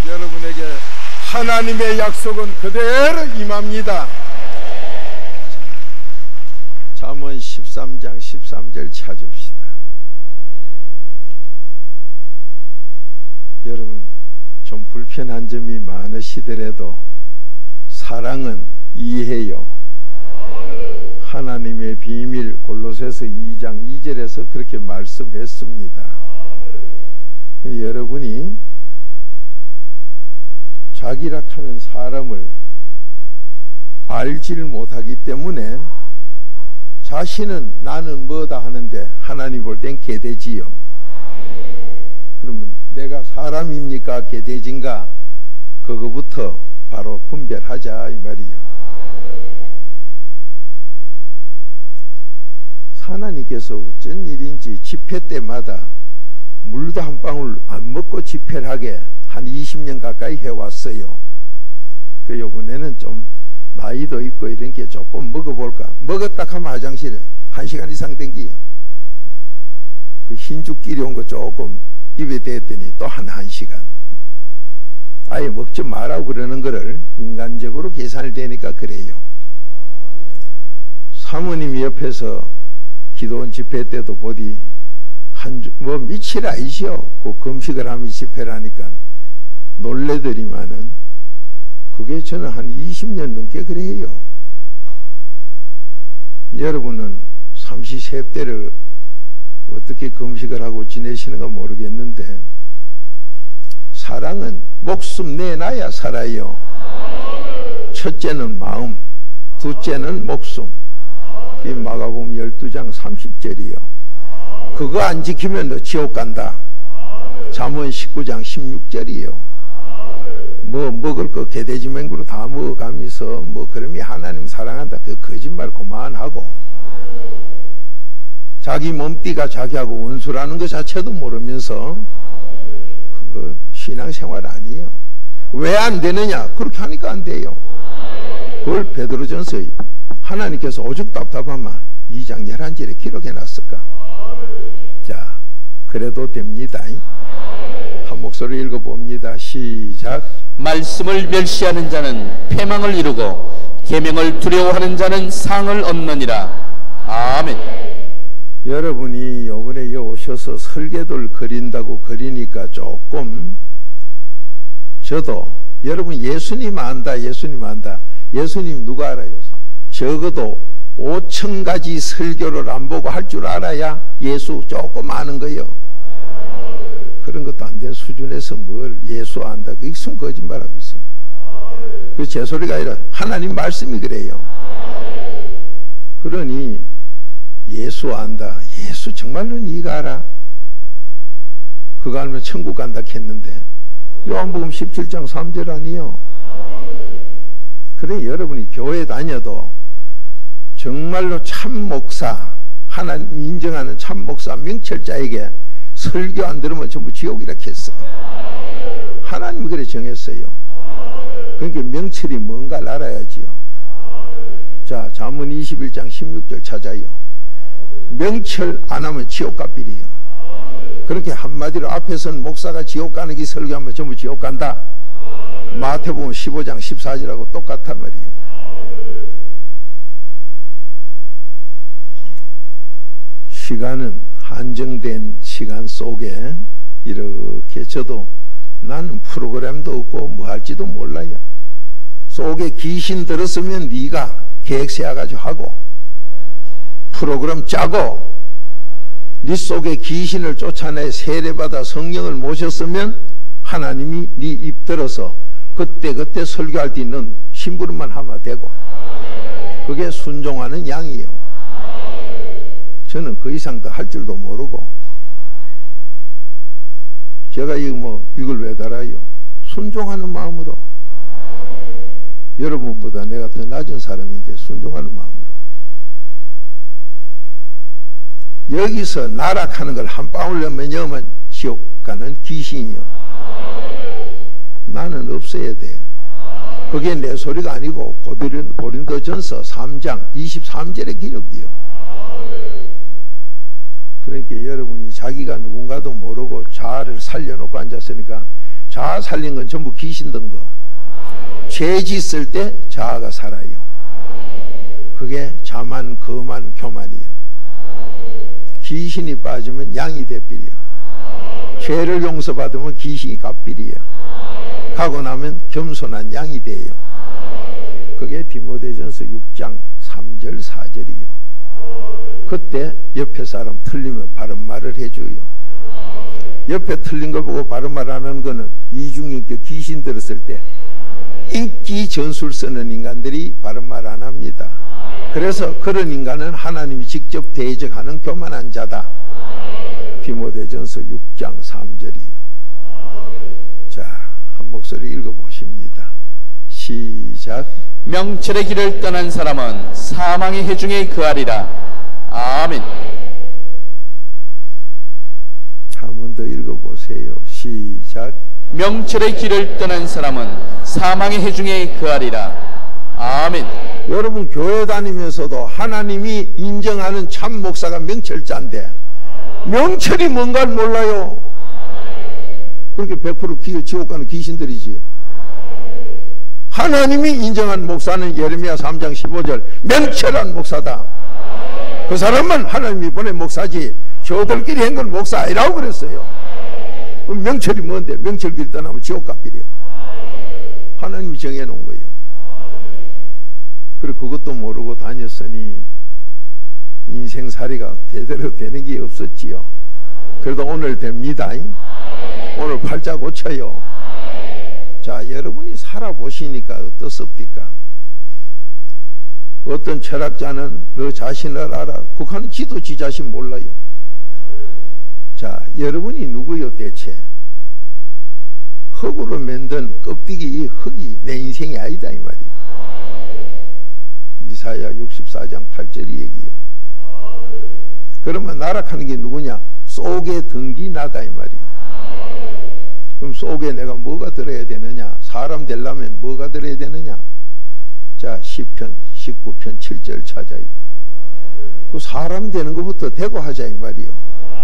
여러분에게 하나님의 약속은 그대로 임합니다. 잠언 13장 13절 찾읍시다. 여러분, 좀 불편한 점이 많으시더라도 사랑은 이해요. 하나님의 비밀 골로새서 2장 2절에서 그렇게 말씀했습니다. 여러분이 자기라 하는 사람을 알지를 못하기 때문에 자신은 나는 뭐다 하는데 하나님 볼 땐 개돼지요. 그러면 내가 사람입니까 개돼지인가? 그거부터 바로 분별하자 이 말이에요. 하나님께서 어쩐 일인지 집회 때마다 물도 한 방울 안 먹고 집회를 하게 한 20년 가까이 해왔어요. 그 요번에는 좀 나이도 있고 이런 게 조금 먹어볼까. 먹었다 하면 화장실에 1시간 이상 댕기요. 그 흰죽 끼려온 거 조금 입에 대더니 또 한 1시간. 아예 먹지 말라고 그러는 거를 인간적으로 계산을 되니까 그래요. 사모님이 옆에서 기도원 집회 때도 보디 뭐 미칠 아이시오. 그 금식을 하면 집회를 하니까 놀래더니만은 그게 저는 한 20년 넘게 그래요. 여러분은 삼시세때를 어떻게 금식을 하고 지내시는가 모르겠는데 사랑은 목숨 내놔야 살아요. 첫째는 마음, 둘째는 목숨. 이 마가복음 12장 30절이요. 그거 안 지키면 너 지옥 간다. 잠언 19장 16절이요. 뭐 먹을 거 개돼지 맹구로 다 먹어가면서 뭐 그러면 하나님 사랑한다. 그 거짓말 그만하고 자기 몸띠가 자기하고 원수라는 것 자체도 모르면서 그거 신앙생활 아니에요. 왜 안 되느냐? 그렇게 하니까 안 돼요. 그걸 베드로전서 하나님께서 오죽 답답하면 2장 11절에 기록해놨을까? 자, 그래도 됩니다. 한 목소리 읽어봅니다. 시작. 말씀을 멸시하는 자는 패망을 이루고 계명을 두려워하는 자는 상을 얻느니라. 아멘. 여러분이 요번에 오셔서 설계도를 그린다고 그리니까 조금 저도 여러분 예수님 안다 예수님 안다. 예수님 누가 알아요? 적어도 5,000가지 설교를 안 보고 할 줄 알아야 예수 조금 아는 거예요. 그런 것도 안 된 수준에서 뭘 예수 안다. 그게 순 거짓말하고 있어요. 그 제 소리가 아니라 하나님 말씀이 그래요. 그러니 예수 안다. 예수 정말로 네가 알아? 그거 알면 천국 간다 했는데 요한복음 17장 3절 아니요. 그래 여러분이 교회 다녀도 정말로 참 목사 하나님 인정하는 참 목사 명철자에게 설교 안 들으면 전부 지옥이라 했어. 하나님이 그래 정했어요. 그러니까 명철이 뭔가를 알아야지요. 자, 잠언 21장 16절 찾아요. 명철 안 하면 지옥 값이래요. 그렇게 한마디로 앞에서는 목사가 지옥 가는 게 설교하면 전부 지옥 간다. 마태복음 15장 14절하고 똑같단 말이에요. 시간은 한정된 시간 속에 이렇게 저도 나는 프로그램도 없고 뭐 할지도 몰라요. 속에 귀신 들었으면 네가 계획 세워가지고 하고 프로그램 짜고 네 속에 귀신을 쫓아내 세례받아 성령을 모셨으면 하나님이 네 입 들어서 그때 설교할 때 있는 심부름만 하면 되고 그게 순종하는 양이에요. 저는 그 이상 더 할 줄도 모르고 제가 이걸 왜 달아요? 순종하는 마음으로 여러분보다 내가 더 낮은 사람인 게 순종하는 마음으로 여기서 나락하는 걸 한 방울 넣으면 지옥 가는 귀신이요. 나는 없어야 돼. 그게 내 소리가 아니고 고린도전서 3장 23절의 기록이요. 그러니까 여러분이 자기가 누군가도 모르고 자아를 살려놓고 앉았으니까 자아 살린 건 전부 귀신 든 거. 죄 짓을 때 자아가 살아요. 그게 자만, 거만, 교만이요. 귀신이 빠지면 양이 돼버려. 죄를 용서받으면 귀신이 갚비리요. 가고 나면 겸손한 양이 돼요. 그게 디모데전서 6장 3절 4절이요. 그때 옆에 사람 틀리면 바른 말을 해줘요. 옆에 틀린 거 보고 바른 말 안 하는 거는 이중인격 귀신 들었을 때 인기 전술 쓰는 인간들이 바른 말 안 합니다. 그래서 그런 인간은 하나님이 직접 대적하는 교만한 자다. 디모데전서 6장 3절이요. 자, 한 목소리 읽어보십니다. 시작. 명철의 길을 떠난 사람은 사망의 해중에 거하리라. 아멘. 한 번 더 읽어보세요. 시작. 명철의 길을 떠난 사람은 사망의 해중에 거하리라. 아멘. 여러분 교회 다니면서도 하나님이 인정하는 참 목사가 명철자인데 명철이 뭔가를 몰라요. 그렇게 100% 지옥 가는 귀신들이지. 하나님이 인정한 목사는 예레미야 3장 15절 명철한 목사다. 그 사람은 하나님이 보낸 목사지 저들끼리 한 건 목사 아니라고 그랬어요. 그럼 명철이 뭔데? 명철길 떠나면 지옥 가비려. 하나님이 정해놓은 거예요. 그리고 그것도 모르고 다녔으니 인생살이가 제대로 되는 게 없었지요. 그래도 오늘 됩니다. 오늘 팔자 고쳐요. 자, 여러분이 살아보시니까 어떻습니까? 어떤 철학자는 너 자신을 알아. 그거는 지도 지 자신 몰라요. 자, 여러분이 누구요 대체? 흙으로 만든 껍데기 이 흙이 내 인생이 아니다 이 말이에요. 이사야 64장 8절 얘기요. 그러면 나락하는 게 누구냐? 속에 든기 나다 이 말이에요. 그럼 속에 내가 뭐가 들어야 되느냐? 사람 되려면 뭐가 들어야 되느냐? 자, 시편 19편 7절 찾아요. 그 사람 되는 것부터 되고 하자 이 말이요.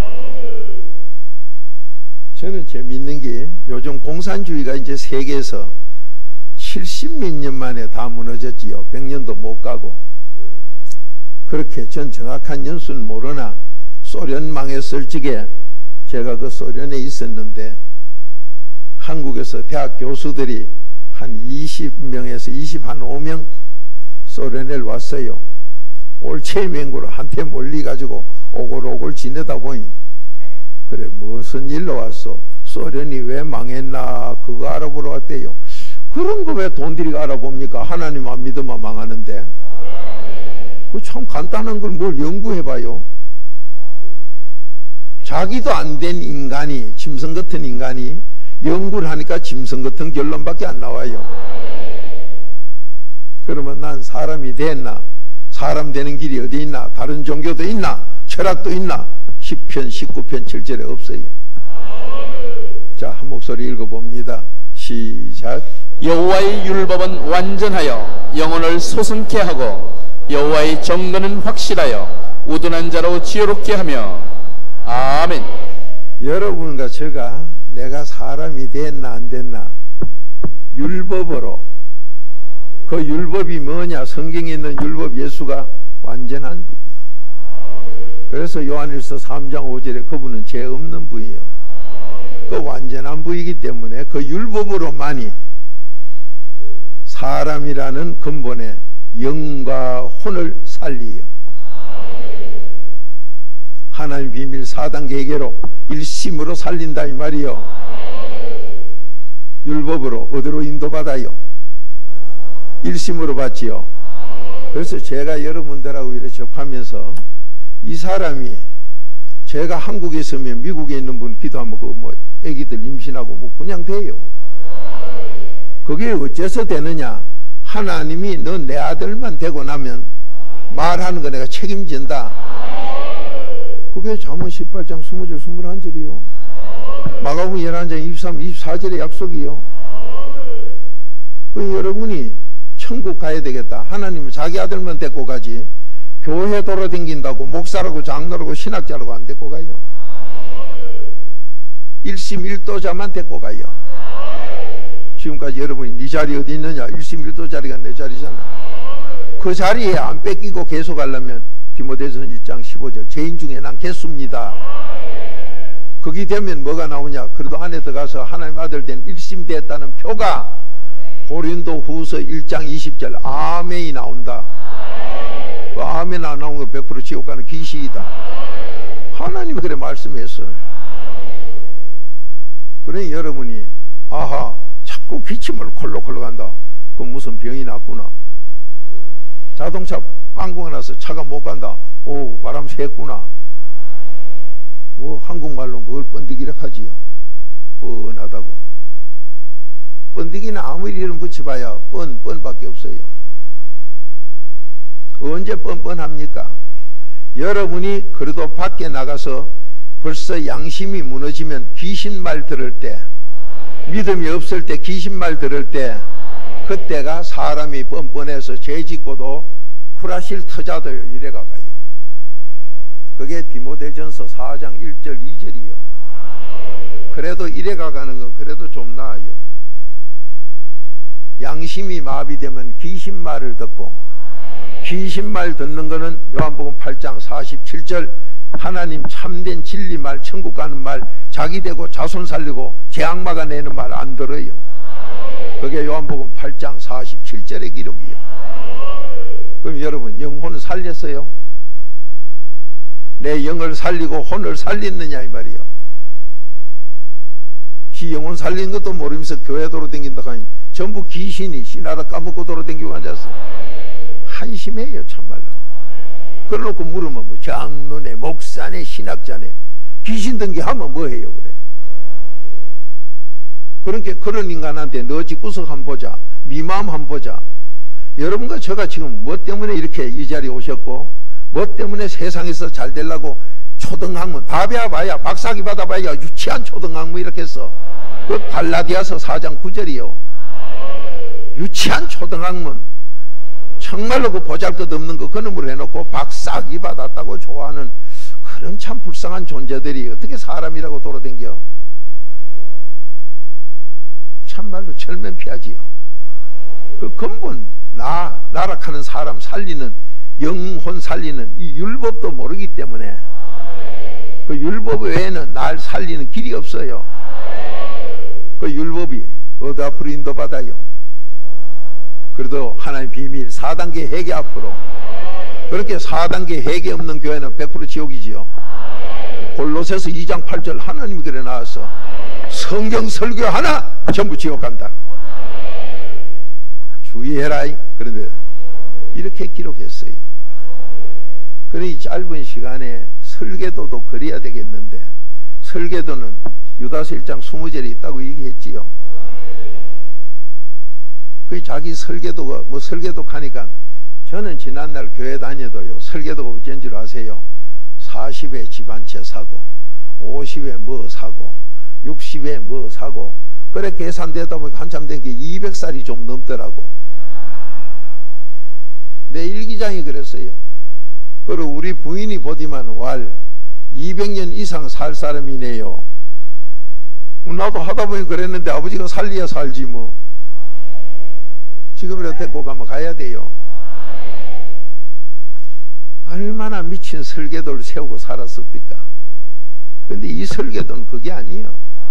저는 재미있는 게 요즘 공산주의가 이제 세계에서 70몇 년 만에 다 무너졌지요. 100년도 못 가고. 그렇게 전 정확한 연수는 모르나 소련 망했을 적에 제가 그 소련에 있었는데 한국에서 대학 교수들이 한 20명에서 25명 소련에 왔어요. 올체맹구로 한테 몰리가지고 오골오골 지내다 보니 그래 무슨 일로 왔어? 소련이 왜 망했나 그거 알아보러 왔대요. 그런 거 왜 돈들이 알아봅니까? 하나님 안 믿으면 망하는데. 그 참 간단한 걸 뭘 연구해봐요. 자기도 안 된 인간이 짐승 같은 인간이 연구를 하니까 짐승 같은 결론밖에 안 나와요. 그러면 난 사람이 됐나? 사람 되는 길이 어디 있나? 다른 종교도 있나? 철학도 있나? 10편 19편 7절에 없어요. 자, 한 목소리 읽어봅니다. 시작. 여호와의 율법은 완전하여 영혼을 소승케 하고 여호와의 정근은 확실하여 우둔한 자로 지혜롭게 하며. 아멘. 여러분과 제가 내가 사람이 됐나 안 됐나 율법으로, 그 율법이 뭐냐? 성경에 있는 율법 예수가 완전한 분이요. 그래서 요한일서 3장 5절에 그분은 죄 없는 분이요. 그 완전한 분이기 때문에 그 율법으로만이 사람이라는 근본의 영과 혼을 살리요. 하나님 비밀 4단계 회개로 일심으로 살린다 이 말이요. 율법으로 어디로 인도받아요? 일심으로 받지요. 그래서 제가 여러분들하고 이렇게 접하면서 이 사람이 제가 한국에 있으면 미국에 있는 분 기도하면 그 뭐 애기들 임신하고 뭐 그냥 돼요. 그게 어째서 되느냐? 하나님이 너 내 아들만 되고 나면 말하는 거 내가 책임진다. 그게 잠언 18장 20절 21절이요. 마가복음 11장 23, 24절의 약속이요. 그 여러분이 천국 가야 되겠다. 하나님은 자기 아들만 데리고 가지 교회 돌아다닌다고 목사라고 장로라고 신학자라고 안 데리고 가요. 일심 일도자만 데리고 가요. 지금까지 여러분이 네 자리 어디 있느냐? 1심 1도 자리가 내 자리잖아. 그 자리에 안 뺏기고 계속 하려면 디모데전서 1장 15절 죄인 중에 난 개수입니다. 거기 되면 뭐가 나오냐? 그래도 안에 들어가서 하나님 아들 된 1심 됐다는 표가 고린도 후서 1장 20절 아멘이 나온다. 그 아멘 안 나오는 건 100% 지옥 가는 귀신이다. 하나님이 그래 말씀했어. 그러니 여러분이 아하 자꾸 기침을 콜록콜록 한다. 그건 무슨 병이 났구나. 자동차 빵꾸가 나서 차가 못 간다. 오 바람 샜구나. 뭐 한국말로 그걸 번디기라 하지요. 뻔하다고. 번디기는 아무리 이름 붙여봐야 뻔밖에 없어요. 언제 뻔뻔합니까? 여러분이 그래도 밖에 나가서 벌써 양심이 무너지면 귀신말 들을 때, 믿음이 없을 때 귀신말 들을 때, 그때가 사람이 뻔뻔해서 죄짓고도 후라실 터자도요 이래가가요. 그게 디모데전서 4장 1절 2절이요. 그래도 이래가가는 건 그래도 좀 나아요. 양심이 마비되면 귀신말을 듣고, 귀신말 듣는 거는 요한복음 8장 47절 하나님 참된 진리말, 천국 가는 말, 자기 되고 자손 살리고 재앙마가 내는 말 안 들어요. 그게 요한복음 8장 47절의 기록이에요. 그럼 여러분 영혼을 살렸어요? 내 영을 살리고 혼을 살렸느냐 이 말이요. 지 영혼 살린 것도 모르면서 교회 돌아다닌다 하니 전부 귀신이 신하다 까먹고 돌아다니고 앉았어. 한심해요 참말로. 그래놓고 물으면 뭐 장로네 목사네 신학자네 귀신 등기하면 뭐해요 그래. 그러니까 그런 인간한테 너 집구석 한번 보자, 네 마음 한번 보자. 여러분과 제가 지금 뭐 때문에 이렇게 이 자리에 오셨고 뭐 때문에 세상에서 잘 되려고 초등학문 다 배워봐야 박사학위 받아봐야 유치한 초등학문 이렇게 했어. 그 갈라디아서 4장 9절이요 유치한 초등학문 정말로 그 보잘것없는 거 그놈으로 해놓고 박사학위 받았다고 좋아하는 그런 참 불쌍한 존재들이 어떻게 사람이라고 돌아댕겨. 참말로 철면피하지요. 그 근본 나락하는 사람 살리는 영혼 살리는 이 율법도 모르기 때문에 그 율법 외에는 날 살리는 길이 없어요. 그 율법이 어디 앞으로 인도받아요. 그래도 하나님 비밀 4단계 회개 앞으로. 그렇게 4단계 회개 없는 교회는 100% 지옥이지요. 골로새서 2장 8절 하나님이 그래 나와서 성경 설교 하나 전부 지옥 간다. 주의해라. 그런데 이렇게 기록했어요. 그러니 짧은 시간에 설계도도 그려야 되겠는데 설계도는 유다서 1장 20절에 있다고 얘기했지요. 그 자기 설계도가 뭐 설계도 하니까 저는 지난날 교회 다녀도요 설계도가 어쩐 줄 아세요? 40에 집 한 채 사고 50에 뭐 사고 60에 뭐 사고 그래 계산되다 보니까 한참 된 게 200살이 좀 넘더라고. 내 일기장이 그랬어요. 그리고 우리 부인이 보디만 왈 200년 이상 살 사람이네요. 나도 하다 보니 그랬는데 아버지가 살리야 살지 뭐. 지금이라도 데리고 가면 가야 돼요. 얼마나 미친 설계도를 세우고 살았습니까? 근데 이 설계도는 그게 아니에요.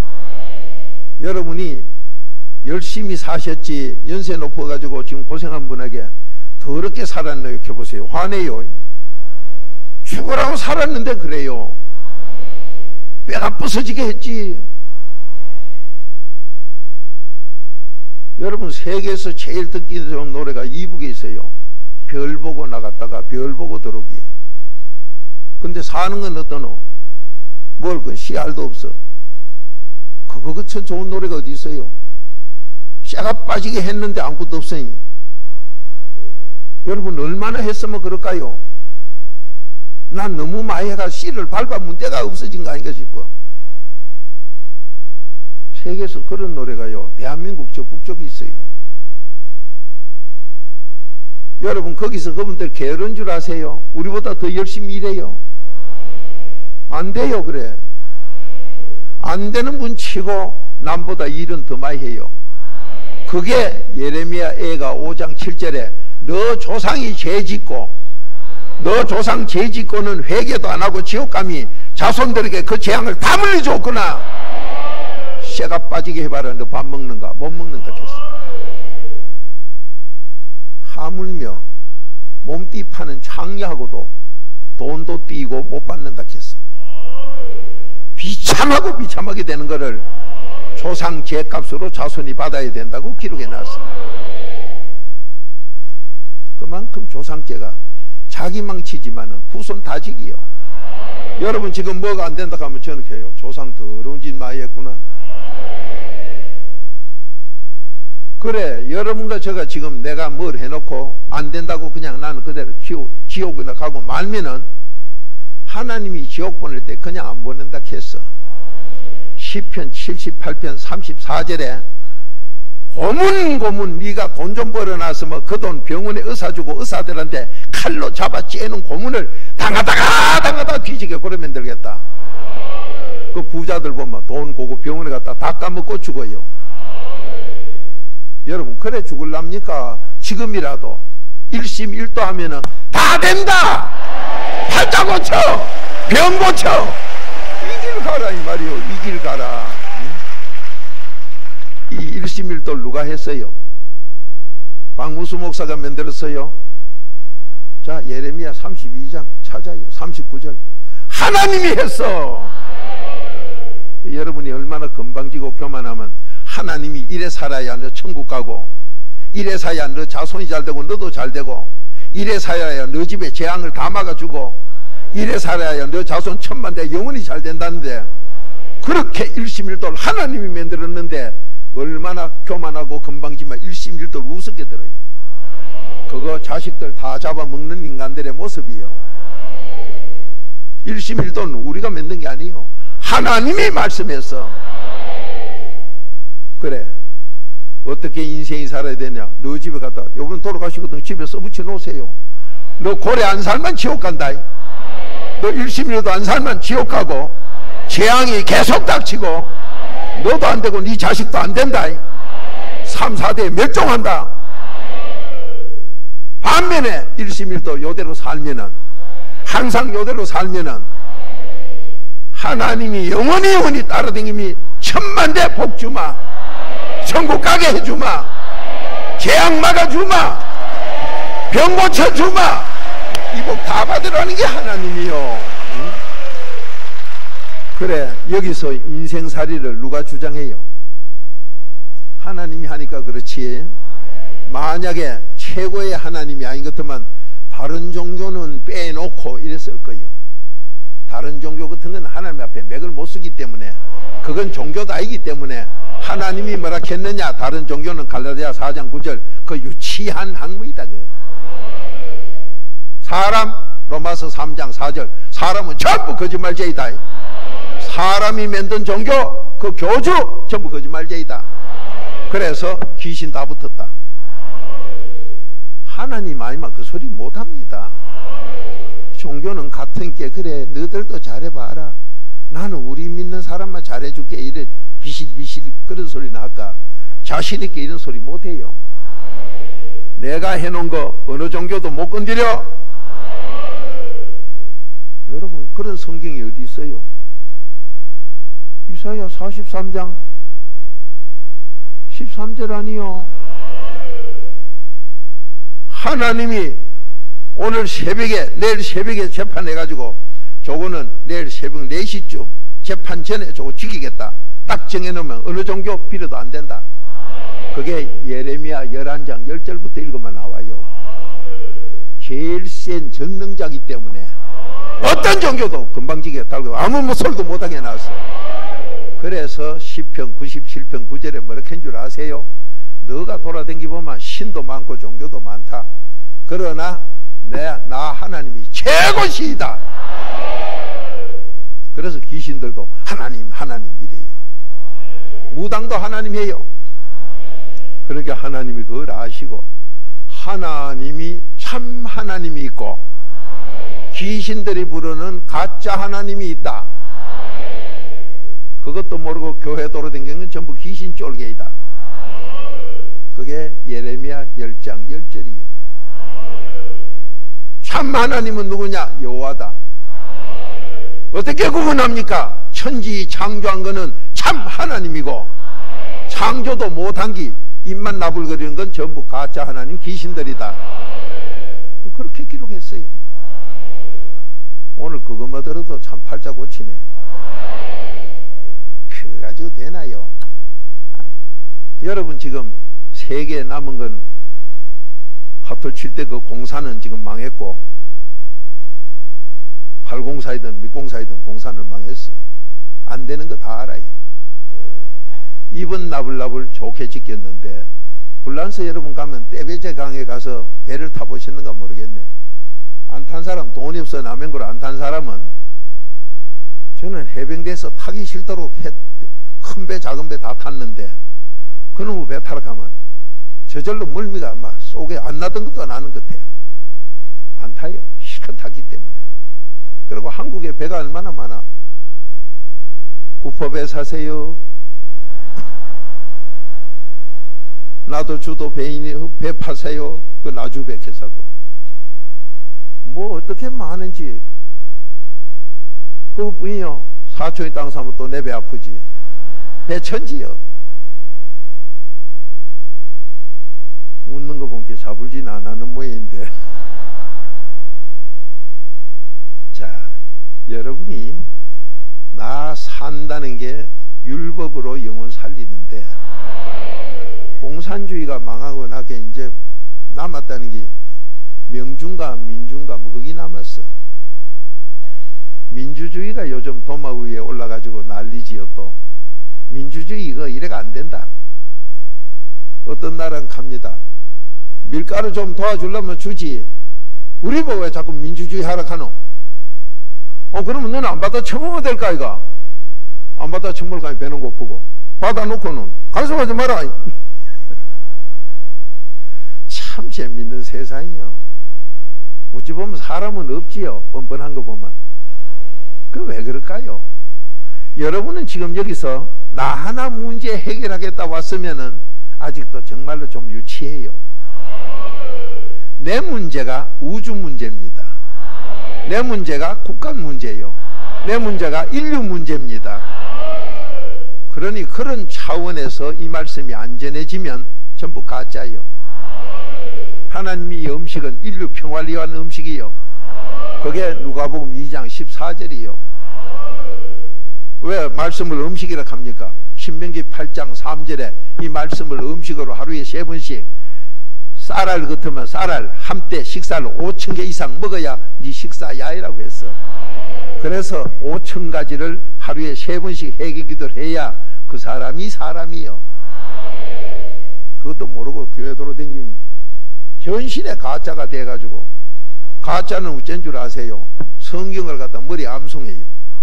여러분이 열심히 사셨지 연세 높아가지고 지금 고생한 분에게 더럽게 살았나 이렇게 보세요. 화내요. 죽으라고 살았는데 그래요. 뼈가 부서지게 했지. 여러분 세계에서 제일 듣기 좋은 노래가 이북에 있어요. 별 보고 나갔다가 별 보고 들어오기. 근데 사는 건 어떠노? 뭘 그 씨알도 없어. 그거 그쳐 좋은 노래가 어디 있어요? 쇠가 빠지게 했는데 아무것도 없으니. 여러분 얼마나 했으면 그럴까요? 난 너무 많이 해가 씨를 밟아문 데가 없어진 거 아닌가 싶어. 세계에서 그런 노래가요 대한민국 저 북쪽에 있어요. 여러분 거기서 그분들 게으른 줄 아세요? 우리보다 더 열심히 일해요. 안 돼요. 그래 안 되는 분 치고 남보다 일은 더 많이 해요. 그게 예레미야 애가 5장 7절에 너 조상이 죄짓고 너 조상 죄짓고는 회개도 안 하고 지옥감이 자손들에게 그 재앙을 다 물려줬구나. 쇠가 빠지게 해봐라. 너 밥 먹는가? 못 먹는다 했어. 하물며 몸띠 파는 창녀하고도 돈도 띄고 못 받는다 했어. 비참하고 비참하게 되는 것을 조상 죄값으로 자손이 받아야 된다고 기록해 놨어. 그만큼 조상죄가 자기 망치지만 후손 다지기요. 여러분 지금 뭐가 안 된다 하면 저는 해요. 조상 더러운 짓 많이 했구나. 그래, 여러분과 제가 지금 내가 뭘 해놓고 안 된다고 그냥 나는 그대로 지옥이나 가고 말면은 하나님이 지옥 보낼 때 그냥 안 보낸다 했어. 시편 78편 34절에 고문 네가 돈 좀 벌어놨으면 그 돈 병원에 의사 주고 의사들한테 칼로 잡아 째는 고문을 당하다가 뒤지게 그러면 되겠다. 그 부자들 보면 돈 고고 병원에 갔다 다 까먹고 죽어요. 여러분 그래 죽을랍니까? 지금이라도 일심일도 하면은 다 된다. 팔자 고쳐, 병 고쳐, 이 길 가라 이 말이요. 이 길 가라. 이 일심일도를 누가 했어요? 박무수 목사가 만들었어요. 자, 예레미야 32장 찾아요. 39절 하나님이 했어. 여러분이 얼마나 건방지고 교만하면 하나님이 이래 살아야 너 천국 가고, 이래 살아야 너 자손이 잘 되고 너도 잘 되고, 이래 살아야 너 집에 재앙을 다 막아주고, 이래 살아야 너 자손 천만대 영원히 잘 된다는데, 그렇게 일심일도를 하나님이 만들었는데 얼마나 교만하고 건방지면 일심일도를 우습게 들어요. 그거 자식들 다 잡아먹는 인간들의 모습이요. 일심일도는 우리가 만든 게 아니에요. 하나님이 말씀했어. 그래, 어떻게 인생이 살아야 되냐? 너 집에 갔다 요번 돌아가시거든 집에 써붙여 놓으세요. 너 고래 안 살면 지옥 간다. 너 일심일도 안 살면 지옥 가고 재앙이 계속 닥치고 너도 안 되고 네 자식도 안 된다. 3, 4대에 멸종한다. 반면에 일심일도 요대로 살면은, 항상 요대로 살면은 하나님이 영원히 따라다님이 천만대 복 주마, 천국 가게 해주마, 재앙 막아주마, 병 고쳐주마, 이 복 다 받으라는 게 하나님이요. 그래, 여기서 인생살이를 누가 주장해요? 하나님이 하니까 그렇지. 만약에 최고의 하나님이 아닌 것 같으면 다른 종교는 빼놓고 이랬을 거예요. 다른 종교 같은 건 하나님 앞에 맥을 못 쓰기 때문에, 그건 종교도 아니기 때문에 하나님이 뭐라 했느냐? 다른 종교는 갈라디아 4장 9절 그 유치한 학문이다. 그 사람, 로마서 3장 4절 사람은 전부 거짓말쟁이다. 사람이 만든 종교, 그 교주 전부 거짓말쟁이다. 그래서 귀신 다 붙었다. 하나님 아니면 그 소리 못합니다. 종교는 같은 게 그래 너희들도 잘해봐라, 나는 우리 믿는 사람만 잘해줄게, 이래 비실비실 그런 소리나 할까? 자신있게 이런 소리 못해요. 내가 해놓은 거 어느 종교도 못 건드려. 여러분 그런 성경이 어디 있어요? 이사야 43장 13절 아니요. 하나님이 오늘 새벽에, 내일 새벽에 재판해가지고 저거는 내일 새벽 4시쯤 재판 전에 저거 죽이겠다 딱 정해놓으면 어느 종교 빌어도 안 된다. 그게 예레미야 11장 10절부터 읽으면 나와요. 제일 센 전능자이기 때문에 어떤 종교도 금방지게 달고 아무 소리도 못하게 나왔어. 그래서 시편 97편 9절에 뭐라고 한 줄 아세요? 너가 돌아다니 보면 신도 많고 종교도 많다. 그러나 나 하나님이 최고시이다. 그래서 귀신들도 하나님 이래요. 무당도 하나님이에요. 그러니까 하나님이 그걸 아시고, 하나님이 참 하나님이 있고 귀신들이 부르는 가짜 하나님이 있다. 그것도 모르고 교회 돌아다니는 건 전부 귀신 쫄개이다. 그게 예레미야 10장 10절이요. 참 하나님은 누구냐? 여호와다. 어떻게 구분합니까? 천지 창조한 거는 참 하나님이고, 창조도 못한 기 입만 나불거리는 건 전부 가짜 하나님 귀신들이다. 그렇게 기록했어요. 오늘 그것만 들어도 참 팔자 고치네. 그거 가지고 되나요? 여러분, 지금 세계에 남은 건 핫돌 칠 때 그 공사는 지금 망했고, 팔공사이든 밑공사이든 공사는 망했어. 안 되는 거 다 알아요. 입은 나불나불 좋게 지켰는데, 불란서 여러분 가면 떼베제 강에 가서 배를 타보셨는가 모르겠네. 안 탄 사람, 돈이 없어 남행구를 안 탄 사람은, 저는 해병대에서 타기 싫도록 큰 배 작은 배 다 탔는데, 그놈의 배 타러 가면 저절로 멀미가 막 속에 안 나던 것도 나는 것 같아요. 안 타요. 실컷 탔기 때문에. 그리고 한국에 배가 얼마나 많아. 구포배 사세요. 나도 주도 배인이 배 파세요. 그 나주배 개사고. 뭐 어떻게 많은지. 그뿐이요. 사촌이 땅 사면 또 내 배 아프지. 배 천지요. 웃는 거 보니까 잡을진 안 하는 모양인데. 자, 여러분이 나 산다는 게 율법으로 영혼 살리는데, 공산주의가 망하고 나게 이제 남았다는 게 명중과 민중과 뭐 거기 남았어. 민주주의가 요즘 도마 위에 올라가지고 난리지요. 또 민주주의 이거 이래가 안 된다. 어떤 나라는 갑니다. 밀가루 좀 도와주려면 주지. 우리 뭐 왜 자꾸 민주주의 하라 카노? 그러면 너는 안 받아 처먹어야 될까 이가? 안 받아 처먹을까? 배는 고프고. 받아놓고는 간섭하지 마라. 참 재밌는 세상이요. 어찌 보면 사람은 없지요. 뻔뻔한 거 보면. 그 왜 그럴까요? 여러분은 지금 여기서 나 하나 문제 해결하겠다 왔으면은 아직도 정말로 좀 유치해요. 내 문제가 우주 문제입니다. 내 문제가 국가 문제예요. 내 문제가 인류 문제입니다. 그러니 그런 차원에서 이 말씀이 안전해지면 전부 가짜예요. 하나님이 이 음식은 인류 평화를 위한 음식이요. 그게 누가복음 2장 14절이요. 왜 말씀을 음식이라 합니까? 신명기 8장 3절에 이 말씀을 음식으로 하루에 3번씩, 쌀알 같으면 쌀알 한때 식사를 5,000개 이상 먹어야 네 식사야이라고 했어. 그래서 5,000가지를 하루에 3번씩 해기기도를 해야 그 사람이 사람이요. 그것도 모르고 교회 돌아다니는 현실의 가짜가 돼가지고, 가짜는 어쩐 줄 아세요? 성경을 갖다 머리에 암송해요.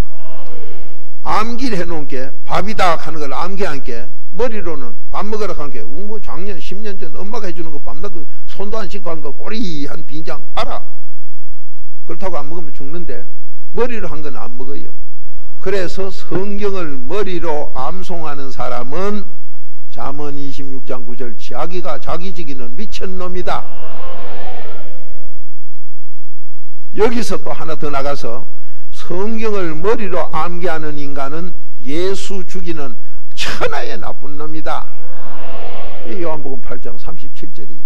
암기를 해놓은 게 밥이다 하는 걸 암기한 게, 머리로는 밥 먹으라 한 게, 뭐 작년 10년 전 엄마가 해주는 거 밤낮 그 손도 안 씻고 한 거 꼬리한 빈장 알아. 그렇다고 안 먹으면 죽는데 머리로 한 건 안 먹어요. 그래서 성경을 머리로 암송하는 사람은 잠언 26장 9절 자기가 자기 지기는 미친놈이다. 여기서 또 하나 더 나가서 성경을 머리로 암기하는 인간은 예수 죽이는 천하의 나쁜 놈이다. 이 요한복음 8장 37절이에요.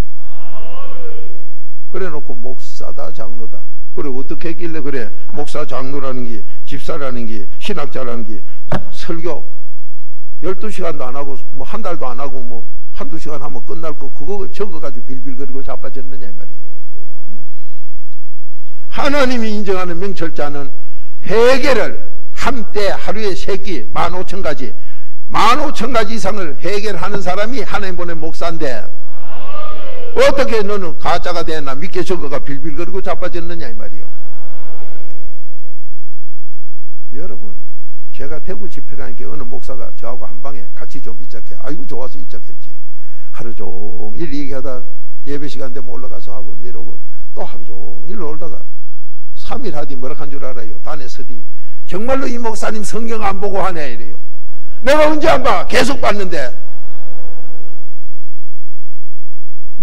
그래 놓고 목사다 장로다. 그래 어떻게 했길래 그래 목사 장로라는 게 집사라는 게 신학자라는 게 설교 12시간도 안 하고 뭐 한 달도 안 하고 뭐 한두 시간 하면 끝날 거 그거 저거 가지고 빌빌거리고 자빠졌느냐 이 말이에요. 하나님이 인정하는 명철자는 회개를 한때 하루에 3끼 15,000가지 15,000가지 이상을 해결하는 사람이 하나님 보낸 목사인데, 어떻게 너는 가짜가 되나 믿게 저거가 빌빌거리고 자빠졌느냐 이 말이요. 여러분, 제가 대구 집회 가니까 어느 목사가 저하고 한 방에 같이 좀 입적해. 아이고 좋아서 입적했지. 하루 종일 얘기하다 예배 시간 되면 올라가서 하고 내려오고 또 하루 종일 놀다가 3일 하디 뭐라 한 줄 알아요? 단에 서디 정말로 이 목사님 성경 안 보고 하네 이래요. 내가 언제 안 봐? 계속 봤는데.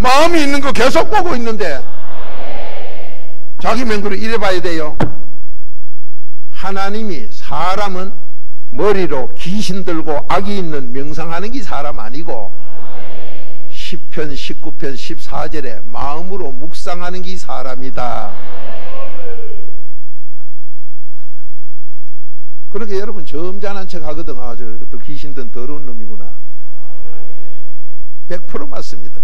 마음이 있는 거 계속 보고 있는데 자기 맹구를 이래 봐야 돼요. 하나님이 사람은 머리로 귀신 들고 악이 있는 명상하는 게 사람 아니고 10편 19편 14절에 마음으로 묵상하는 게 사람이다. 그렇게 여러분 점잖은 척 하거든. 아, 저 귀신 든 더러운 놈이구나. 100% 맞습니다.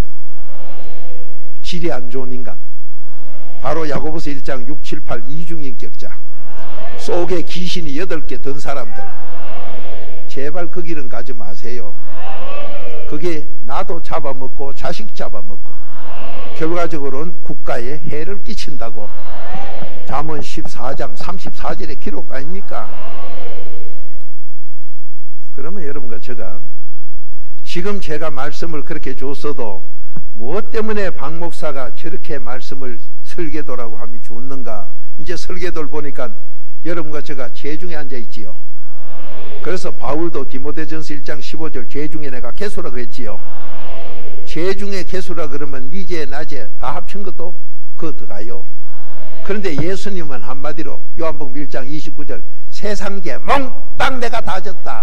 질이 안 좋은 인간, 바로 야고보서 1장 6, 7, 8 이중인격자, 속에 귀신이 8개 든 사람들, 제발 그 길은 가지 마세요. 그게 나도 잡아먹고 자식 잡아먹고 결과적으로는 국가에 해를 끼친다고 잠언 14장 34절의 기록 아닙니까? 그러면 여러분과 제가 지금 제가 말씀을 그렇게 줬어도 무엇 때문에 박 목사가 저렇게 말씀을 설계도라고 함이 좋는가? 이제 설계도를 보니까 여러분과 제가 죄중에 앉아 있지요. 그래서 바울도 디모데전서 1장 15절 죄중에 내가 개수라고 했지요. 죄중에 개수라 그러면 니제 낮에 다 합친 것도 그거 들어가요. 그런데 예수님은 한마디로 요한복음 1장 29절 세상죄 몽땅 내가 다 졌다.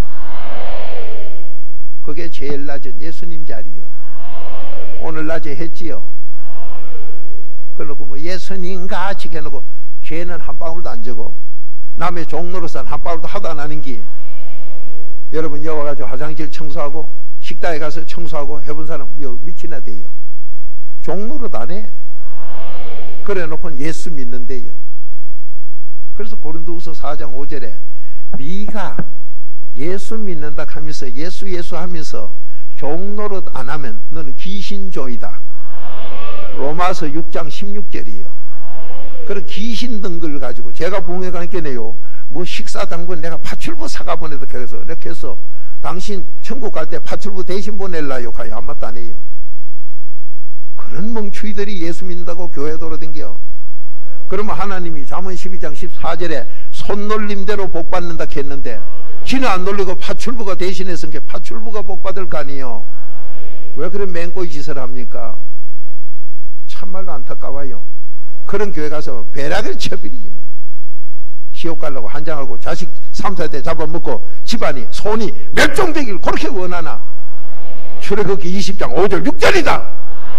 그게 제일 낮은 예수님 자리요. 오늘 낮에 했지요. 그러고 뭐 예수님 같이 해놓고 죄는 한 방울도 안 지고 남의 종로로선 한 방울도 하도 안 하는 게 여러분 여기 와가지고 화장실 청소하고 식당에 가서 청소하고 해본 사람 여기 미치나 돼요. 종로로도 안 해. 그래 놓고는 예수 믿는데요. 그래서 고린도후서 4장 5절에 네가 예수 믿는다 하면서 예수 하면서 종노릇 안 하면 너는 귀신조이다. 로마서 6장 16절이에요. 그런 귀신 든 걸 가지고 제가 부흥회 가니까네요. 뭐 식사 당번 내가 파출부 사가 보내다 해서 이렇게 해서 당신 천국 갈 때 파출부 대신 보낼라요. 가요. 아무것도 안 해요. 그런 멍추이들이 예수 믿는다고 교회 돌아댕겨. 그러면 하나님이 잠언 12장 14절에 손놀림대로 복받는다 했는데 지는 안 놀리고 파출부가 대신해서 파출부가 복받을 거 아니에요. 왜 그런 맹꼬이 짓을 합니까? 참말로 안타까워요. 그런 교회 가서 배락을 쳐버리지 뭐. 시옥 가려고 한장하고 자식 3, 4대 잡아먹고 집안이 손이 멸종되길 그렇게 원하나? 출애굽기 20장 5절 6절이다.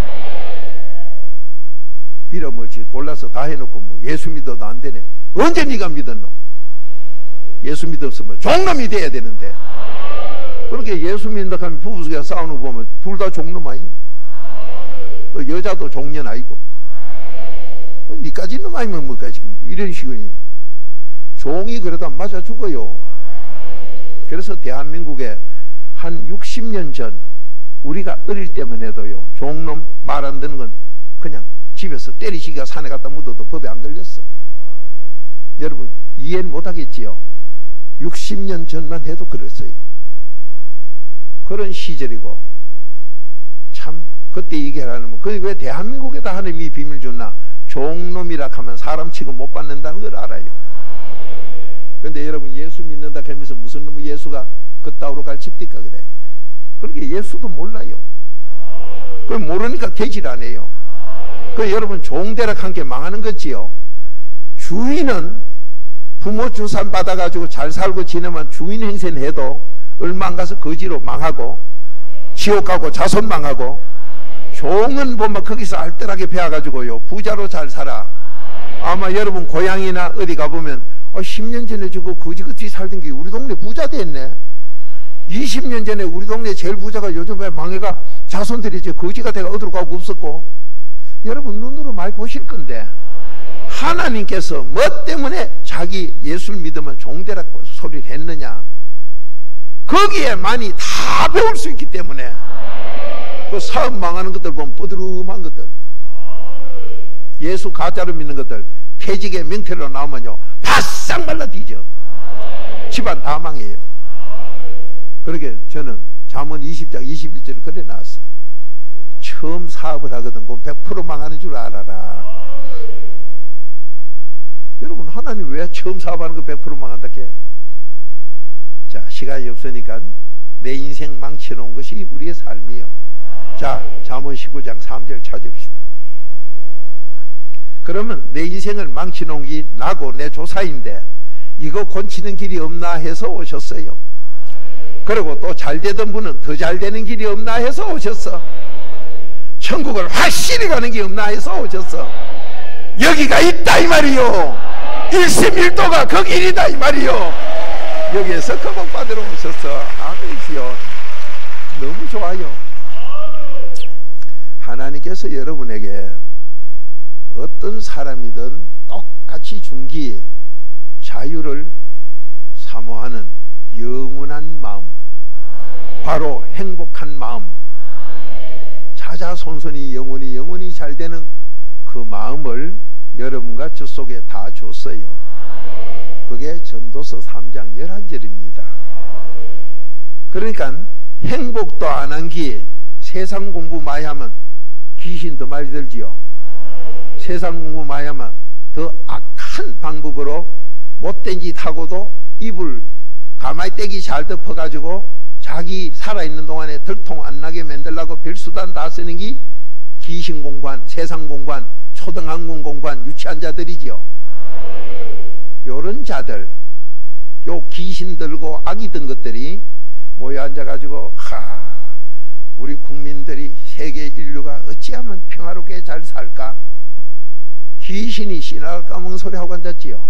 빌어먹지 골라서 다 해놓고 뭐 예수 믿어도 안 되네. 언제 네가 믿었노? 예수 믿었으면 종놈이 돼야 되는데. 그렇게 예수 믿는다 하면 부부가 싸우는 거 보면 둘 다 종놈 아니에요. 또 여자도 종년 아니고. 니까지 놈 아니면 뭐까 지금 이런 식으로 종이 그래도 안 맞아 죽어요. 그래서 대한민국에 한 60년 전 우리가 어릴 때만 해도요 종놈 말 안 듣는 건 그냥 집에서 때리시기가 산에 갖다 묻어도 법에 안 걸렸어. 여러분 이해는 못하겠지요. 60년 전만 해도 그랬어요. 그런 시절이고 참 그때 얘기하라면 그 왜 대한민국에다 하나님이 비밀 줬나? 종놈이라 하면 사람 취급 못 받는다는 걸 알아요. 근데 여러분 예수 믿는다 하면서 무슨 놈의 예수가 그따위로 갈집니까 그래. 그렇게 예수도 몰라요. 그걸 모르니까 되질 않아요. 그 여러분 종대락한 게 망하는 거지요. 주인은 부모 주산 받아가지고 잘 살고 지내면 주인 행세는 해도 얼마 안 가서 거지로 망하고 지옥 가고 자손 망하고, 종은 보면 거기서 알뜰하게 배워가지고요 부자로 잘 살아. 아마 여러분 고향이나 어디 가보면 10년 전에 저거 거지같이 살던 게 우리 동네 부자 됐네. 20년 전에 우리 동네 제일 부자가 요즘 왜 망해가 자손들이 저 거지가 돼가 어디로 가고 없었고. 여러분 눈으로 많이 보실 건데 하나님께서 뭐 때문에 자기 예수를 믿으면 종되라고 소리를 했느냐? 거기에 많이 다 배울 수 있기 때문에. 그 사업 망하는 것들 보면 뻐드름한 것들, 예수 가짜로 믿는 것들 퇴직의 명태로 나오면요 바싹 말라 뒤져. 집안 다 망해요. 그러게 저는 잠언 20장 21절을 그래 놨어. 처음 사업을 하거든 그 100% 망하는 줄 알아라. 여러분 하나님 왜 처음 사업하는 거 100% 망한다 해? 자, 시간이 없으니까 내 인생 망쳐놓은 것이 우리의 삶이요. 자, 잠언 19장 3절 찾읍시다. 그러면 내 인생을 망치놓은 게 나고 내 조사인데 이거 고치는 길이 없나 해서 오셨어요. 그리고 또 잘되던 분은 더 잘되는 길이 없나 해서 오셨어. 천국을 확실히 가는 게 없나 해서 오셨어. 여기가 있다 이 말이요. 일심일도가 그 길이다 이 말이요. 여기에서 그 복 받으러 오셨어. 아멘이요. 너무 좋아요. 하나님께서 여러분에게 어떤 사람이든 똑같이 준기 자유를 사모하는 영원한 마음, 바로 행복한 마음, 자자손손이 영원히 잘 되는 그 마음을 여러분과 저 속에 다 줬어요. 그게 전도서 3장 11절입니다. 그러니까 행복도 안 한 기 세상 공부 많이 하면 귀신 더 많이 들지요. 세상 공부 많이 하면 더 악한 방법으로 못된 짓 하고도 입을 가만히 떼기 잘 덮어가지고 자기 살아있는 동안에 들통 안 나게 만들려고 별수단 다 쓰는 게 귀신 공부한, 세상 공부한, 초등학문 공부한 유치한 자들이지요. 요런 자들, 요 귀신 들고 악이 든 것들이 모여 앉아가지고 우리 국민들이 세계 인류가 어찌하면 평화롭게 잘 살까? 귀신이 씨나를 까먹은 소리 하고 앉았지요.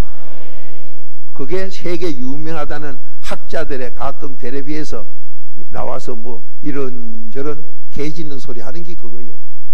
그게 세계 유명하다는 학자들의 가끔 텔레비에서 나와서 뭐 이런저런 개짖는 소리 하는 게 그거예요.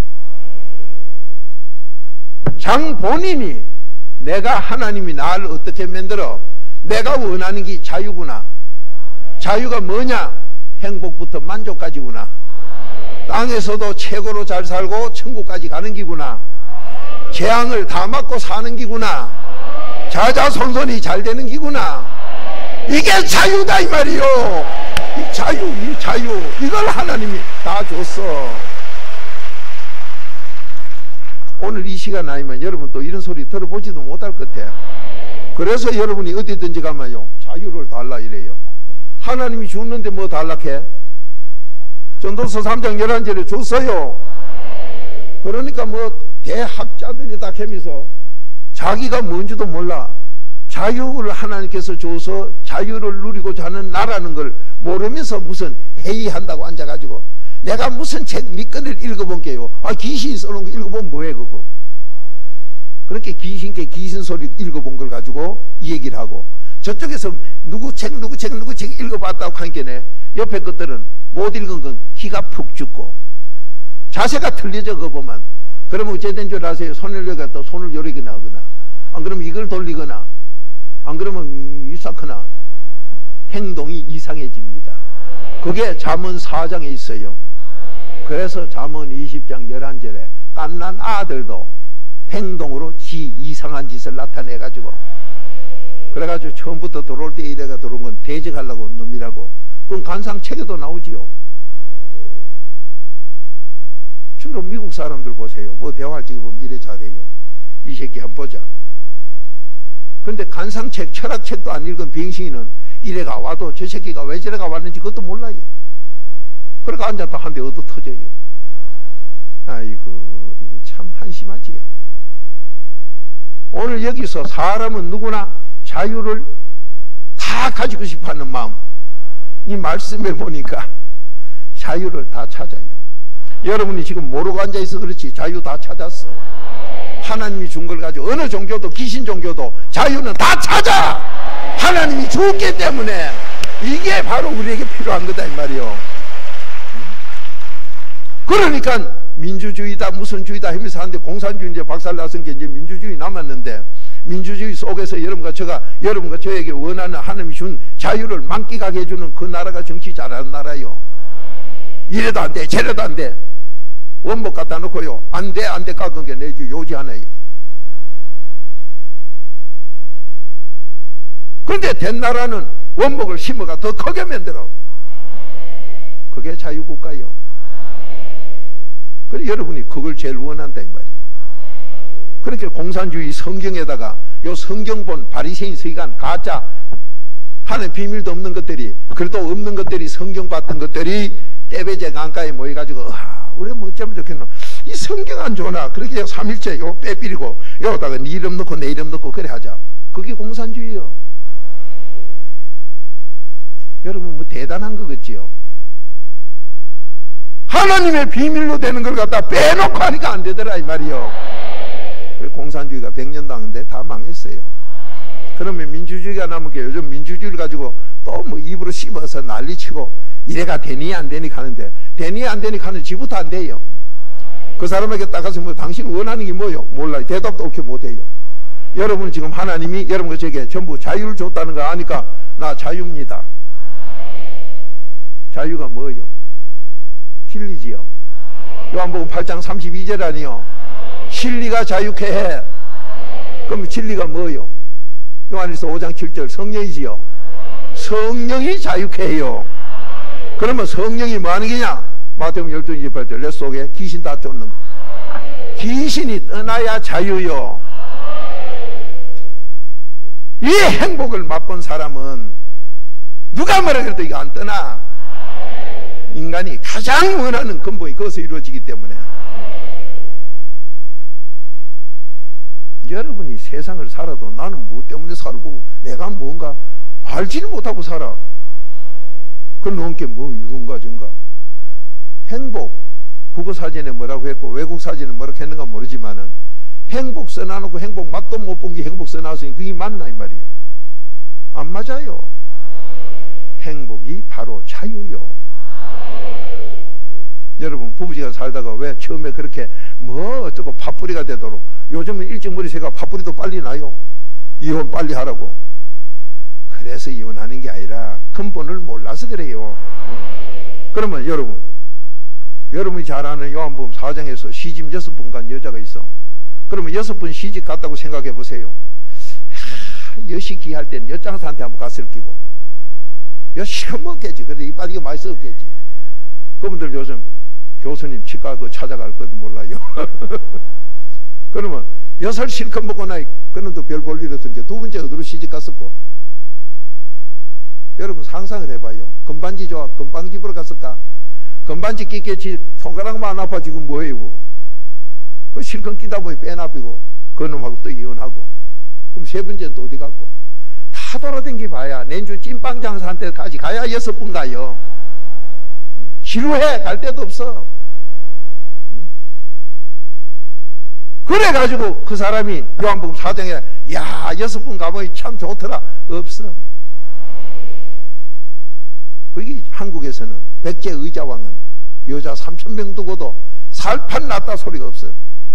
장 본인이 내가 하나님이 나를 어떻게 만들어? 내가 원하는 게 자유구나. 자유가 뭐냐? 행복부터 만족까지구나. 땅에서도 최고로 잘 살고 천국까지 가는 기구나. 재앙을 다 맞고 사는 기구나. 자자손손이 잘 되는 기구나. 이게 자유다 이 말이요. 이 자유 이걸 하나님이 다 줬어. 오늘 이 시간 아니면 여러분 또 이런 소리 들어보지도 못할 것 같아. 그래서 여러분이 어디든지 가면요 자유를 달라 이래요. 하나님이 줬는데 뭐 달라해? 전도서 3장 11절에 줬어요. 그러니까 뭐 대학자들이 다 하면서 자기가 뭔지도 몰라. 자유를 하나님께서 줘서 자유를 누리고자 하는 나라는 걸 모르면서 무슨 회의한다고 앉아가지고 내가 무슨 책 밑건을 읽어본 게요. 귀신이 써놓은 거 읽어보면 뭐해 그거. 그렇게 귀신께 귀신 소리 읽어본 걸 가지고 이 얘기를 하고 저쪽에서 누구 책 읽어봤다고 하니까 옆에 것들은 못 읽은 건 기가 푹 죽고 자세가 틀려져 그거 보면. 그러면 어찌된 줄 아세요? 손을 여기다 또 손을 요리거나 하거나 안 그러면 이걸 돌리거나 안 그러면 유사거나 행동이 이상해집니다. 그게 잠언 4장에 있어요. 그래서 잠언 20장 11절에 갓난 아들도 행동으로 지 이상한 짓을 나타내가지고 그래가지고 처음부터 들어올 때 이래가 들어온 건 대적하려고 온 놈이라고. 그건 간상책에도 나오지요. 주로 미국 사람들 보세요. 뭐 대화할 적에 보면 이래 잘해요. 이 새끼 한번 보자. 근데 간상책, 철학책도 안 읽은 병신이는 이래가 와도 저 새끼가 왜 저래가 왔는지 그것도 몰라요. 그러니까 앉았다 한 대 얻어 터져요. 아이고 참 한심하지요. 오늘 여기서 사람은 누구나 자유를 다 가지고 싶어하는 마음, 이 말씀에 보니까 자유를 다 찾아요. 여러분이 지금 모르고 앉아있어 그렇지 자유 다 찾았어. 하나님이 준 걸 가지고 어느 종교도 귀신 종교도 자유는 다 찾아. 하나님이 줬기 때문에 이게 바로 우리에게 필요한 거다 이 말이요. 그러니까 민주주의다 무슨 주의다 하면서 하는데 공산주의 이제 박살나서 이제 민주주의 남았는데 민주주의 속에서 여러분과 저에게 원하는 하나님이 준 자유를 만끽하게 해주는 그 나라가 정치 잘하는 나라요. 이래도 안 돼 저래도 안 돼. 원목 갖다 놓고요 안 돼 깎은 게 내주 요지 하나예요. 그런데 된 나라는 원목을 심어가 더 크게 만들어. 그게 자유국가요. 그래 여러분이 그걸 제일 원한다 이 말이에요. 그러니까 공산주의 성경에다가 요 성경본 바리새인 서기관 가짜 하는 비밀도 없는 것들이 그래도 없는 것들이 성경 같은 것들이 떼베제 강가에 모여가지고 우리 뭐 어쩌면 좋겠노? 이 성경 안 좋나? 그렇게 삼일째 요 빼비리고 여기다가 네 이름 넣고 내 이름 넣고 그래 하자. 그게 공산주의요. 여러분 뭐 대단한 거 같지요? 하나님의 비밀로 되는 걸 갖다 빼놓고 하니까 안 되더라 이 말이요. 공산주의가 100년 당한데 다 망했어요. 그러면 민주주의가 남은 게 요즘 민주주의를 가지고 또 뭐 입으로 씹어서 난리치고 이래가 되니 안 되니 가는데, 되니 안 되니 가는 지부터 안 돼요. 그 사람에게 딱 가서 뭐 당신 원하는 게 뭐요? 몰라요. 대답도 옳게 못해요. 여러분 지금 하나님이 여러분과 제게 전부 자유를 줬다는 거 아니까 나 자유입니다. 자유가 뭐요? 진리지요. 요한복음 8장 32절 아니요? 진리가 자유케 해. 그럼 진리가 뭐요? 요한일서 5장 7절 성령이지요. 성령이 자유케 해요. 그러면 성령이 뭐 하는 게냐? 마태복음 12장 28절 내 속에 귀신 다 쫓는 거. 귀신이 떠나야 자유요. 이 행복을 맛본 사람은 누가 뭐라 그래도 이거 안 떠나. 인간이 가장 원하는 근본이 거기서 이루어지기 때문에. 여러분이 세상을 살아도 나는 무엇 때문에 살고 내가 뭔가 알지를 못하고 살아. 그 넘게 뭐 이건가 저건가. 행복 국어사전에 뭐라고 했고 외국사전에 뭐라고 했는가 모르지만은 행복 써놔놓고 행복 맛도 못 본 게 행복 써놔서 그게 맞나 이 말이에요. 안 맞아요. 행복이 바로 자유요. 여러분 부부지가 살다가 왜 처음에 그렇게 뭐 어쩌고 팥뿌리가 되도록, 요즘은 일찍 머리 새가 팥뿌리도 빨리 나요. 이혼 빨리 하라고. 그래서 이혼하는 게 아니라 근본을 몰라서 그래요. 그러면 여러분이 잘 아는 요한복음 4장에서 시집 6번 간 여자가 있어. 그러면 6번 시집 갔다고 생각해 보세요. 여시기 할 때는 엿장사한테 한번 갔을 끼고 여시가 먹겠지. 그래도 이 빠지게 많이 썼겠지. 그분들 요즘 교수님 치과 그 찾아갈 것도 몰라요. 그러면 6살 실컷 먹고 나니 그놈도 별 볼 일 없으니까 두 번째 어디로 시집 갔었고. 여러분 상상을 해봐요. 금반지 좋아? 금방집으로 갔을까? 금반지 끼겠지. 손가락만 안 아파 지금 뭐해요? 그 실컷 끼다 보니 빼놔비고 그놈하고 또 이혼하고. 그럼 세 번째는 또 어디 갔고? 다 돌아다니 봐야 내주 찐빵 장사한테까지 가야 6번 가요. 지루해. 갈 데도 없어. 그래가지고 그 사람이 요한복음 4장에 야 6번 가보니 참 좋더라. 없어. 거기 한국에서는 백제 의자왕은 여자 3,000명 두고도 살판 났다 소리가 없어.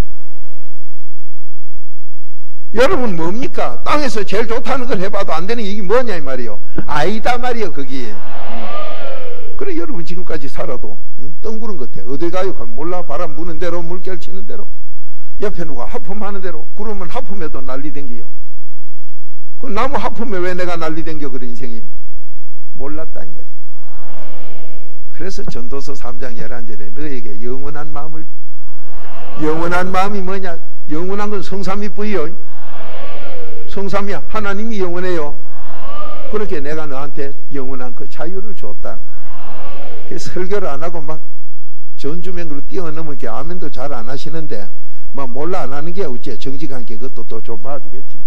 여러분 뭡니까? 땅에서 제일 좋다는 걸 해봐도 안 되는 이게 뭐냐 이 말이요. 아이다 말이요 거기. 그래 여러분 지금까지 살아도 덩구른 것 같아. 어디 가요? 몰라. 바람 부는 대로 물결 치는 대로 옆에 누가 하품하는 대로. 그러면 하품해도 난리 댕겨요. 그 나무 하품에 왜 내가 난리 댕겨 그런 인생이 몰랐다 이 말이야. 그래서 전도서 3장 11절에 너에게 영원한 마음을, 영원한 마음이 뭐냐? 영원한 건 성삼위 뿌이요. 성삼위 하나님이 영원해요. 그렇게 내가 너한테 영원한 그 자유를 줬다. 그래서 설교를 안 하고 막 전주맹으로 뛰어넘은 아멘도 잘 안 하시는데 막 몰라 안 하는 게 어째 정직한 게 그것도 또 좀 봐주겠지.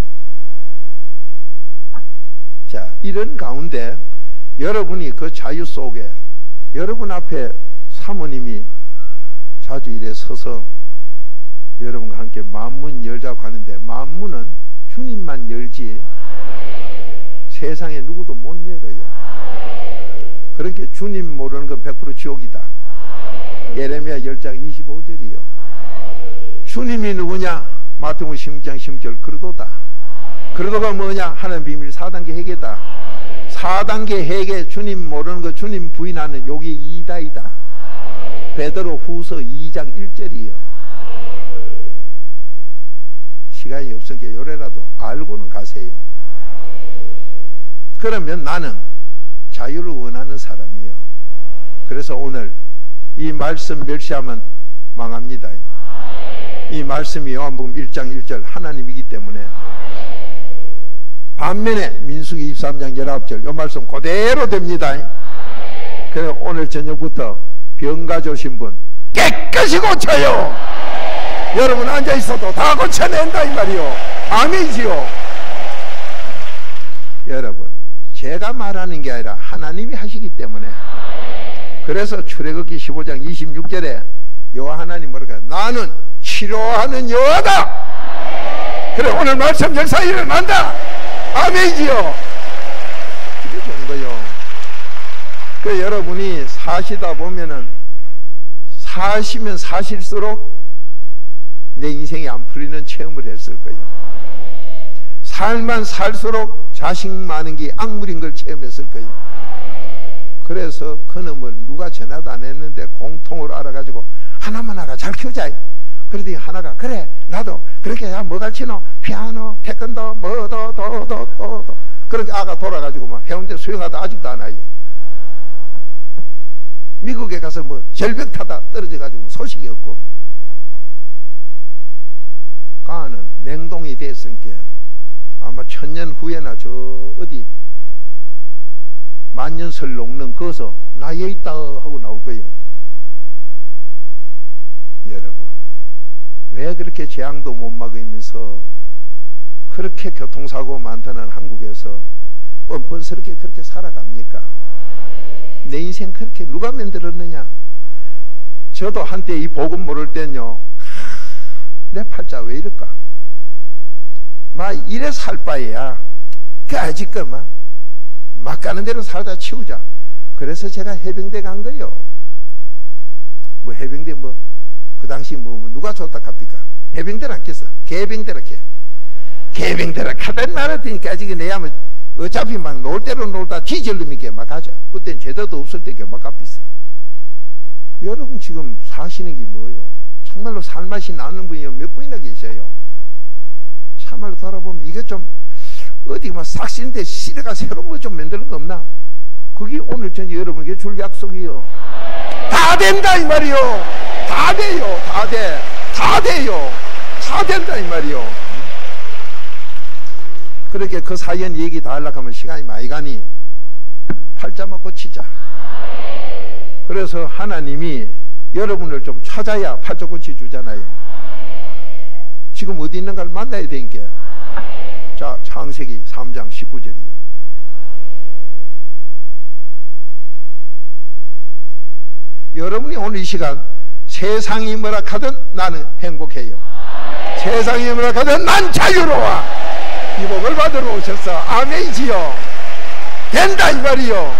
자, 이런 가운데 여러분이 그 자유 속에 여러분 앞에 사모님이 자주 이래 서서 여러분과 함께 만문 열자고 하는데 만문은 주님만 열지 세상에 누구도 못 열어요. 그러니까 주님 모르는 건 100% 지옥이다. 예레미야 10장 25절이요. 주님이 누구냐? 마태복음 16장 16절 그러도다. 그러도가 뭐냐? 하나님 비밀 4단계 회개다. 4단계 회개 주님 모르는 거 주님 부인하는 요게 2다이다. 베드로 후서 2장 1절이요. 시간이 없으니까 요래라도 알고는 가세요. 그러면 나는 자유를 원하는 사람이에요. 그래서 오늘 이 말씀 멸시하면 망합니다. 이 말씀이 요한복음 1장 1절 하나님이기 때문에. 반면에 민수기 23장 19절 이 말씀 그대로 됩니다. 그래서 오늘 저녁부터 병 가져오신 분, 깨끗이 고쳐요. 여러분 앉아있어도 다 고쳐낸다 이 말이요. 아멘이지요. 여러분 제가 말하는 게 아니라 하나님이 하시기 때문에. 그래서 출애굽기 15장 26절에 여호와 하나님 뭐랄까, 나는 치료하는 여호와다. 그래 오늘 말씀 역사 일어난다. 아멘이지요. 이게 좋은 거요. 그 여러분이 사시다 보면은 사시면 사실수록 내 인생이 안 풀리는 체험을 했을 거예요. 살만 살수록 자식 많은 게 악물인 걸 체험했을 거예요. 그래서 그놈을 누가 전화도 안 했는데 공통으로 알아가지고 하나가 잘 키우자. 그러더니 하나가 그래 나도 그렇게 해야 뭐 가르치노? 피아노, 태권도, 도. 그렇게 아가 돌아가지고 뭐 해운대 수영하다 아직도 안 와요. 미국에 가서 뭐 절벽 타다 떨어져가지고 소식이 없고. 가는 냉동이 됐으니까 아마 1000년 후에나 저 어디 만년설 녹는 거서 나에 있다 하고 나올 거예요. 여러분 왜 그렇게 재앙도 못 막으면서 그렇게 교통사고 많다는 한국에서 뻔뻔스럽게 그렇게 살아갑니까? 내 인생 그렇게 누가 만들었느냐? 저도 한때 이 복음 모를 땐요, 내 팔자 왜 이럴까? 막 이래 살 바에야 그 아직껏 막 가는 대로 살다 치우자. 그래서 제가 해병대 간 거예요. 뭐 해병대 그 당시 누가 좋다 합니까? 해병대를 안 깼어. 개병대를 해. 개병대를 하던 말았더니까 아직 내야 어차피 막 놀 대로 놀다 뒤질놈이게 막 하자. 그땐 제대도 없을 때게 막 갚았어. 여러분 지금 사시는 게 뭐예요? 정말로 살맛이 나는 분이 몇 분이나 계셔요. 참말로 돌아보면 이게 좀 어디 막 삭신데 씨가 새로 뭐 좀 만드는 거 없나? 그게 오늘 저녁 여러분에게 줄 약속이요. 다 된다 이 말이요. 다 돼요. 다 돼. 다 돼요. 다 된다 이 말이요. 그렇게 그 사연 얘기 다 하려고 하면 시간이 많이 가니 팔자만 고치자. 그래서 하나님이 여러분을 좀 찾아야 팔자 고치 주잖아요. 지금 어디 있는가를 만나야 되니까. 자, 창세기 3장 19절이요. 여러분이 오늘 이 시간 세상이 뭐라 하든 나는 행복해요. 세상이 뭐라 하든 난 자유로워. 이 복을 받으러 오셨어. 아멘이지요. 된다 이 말이요.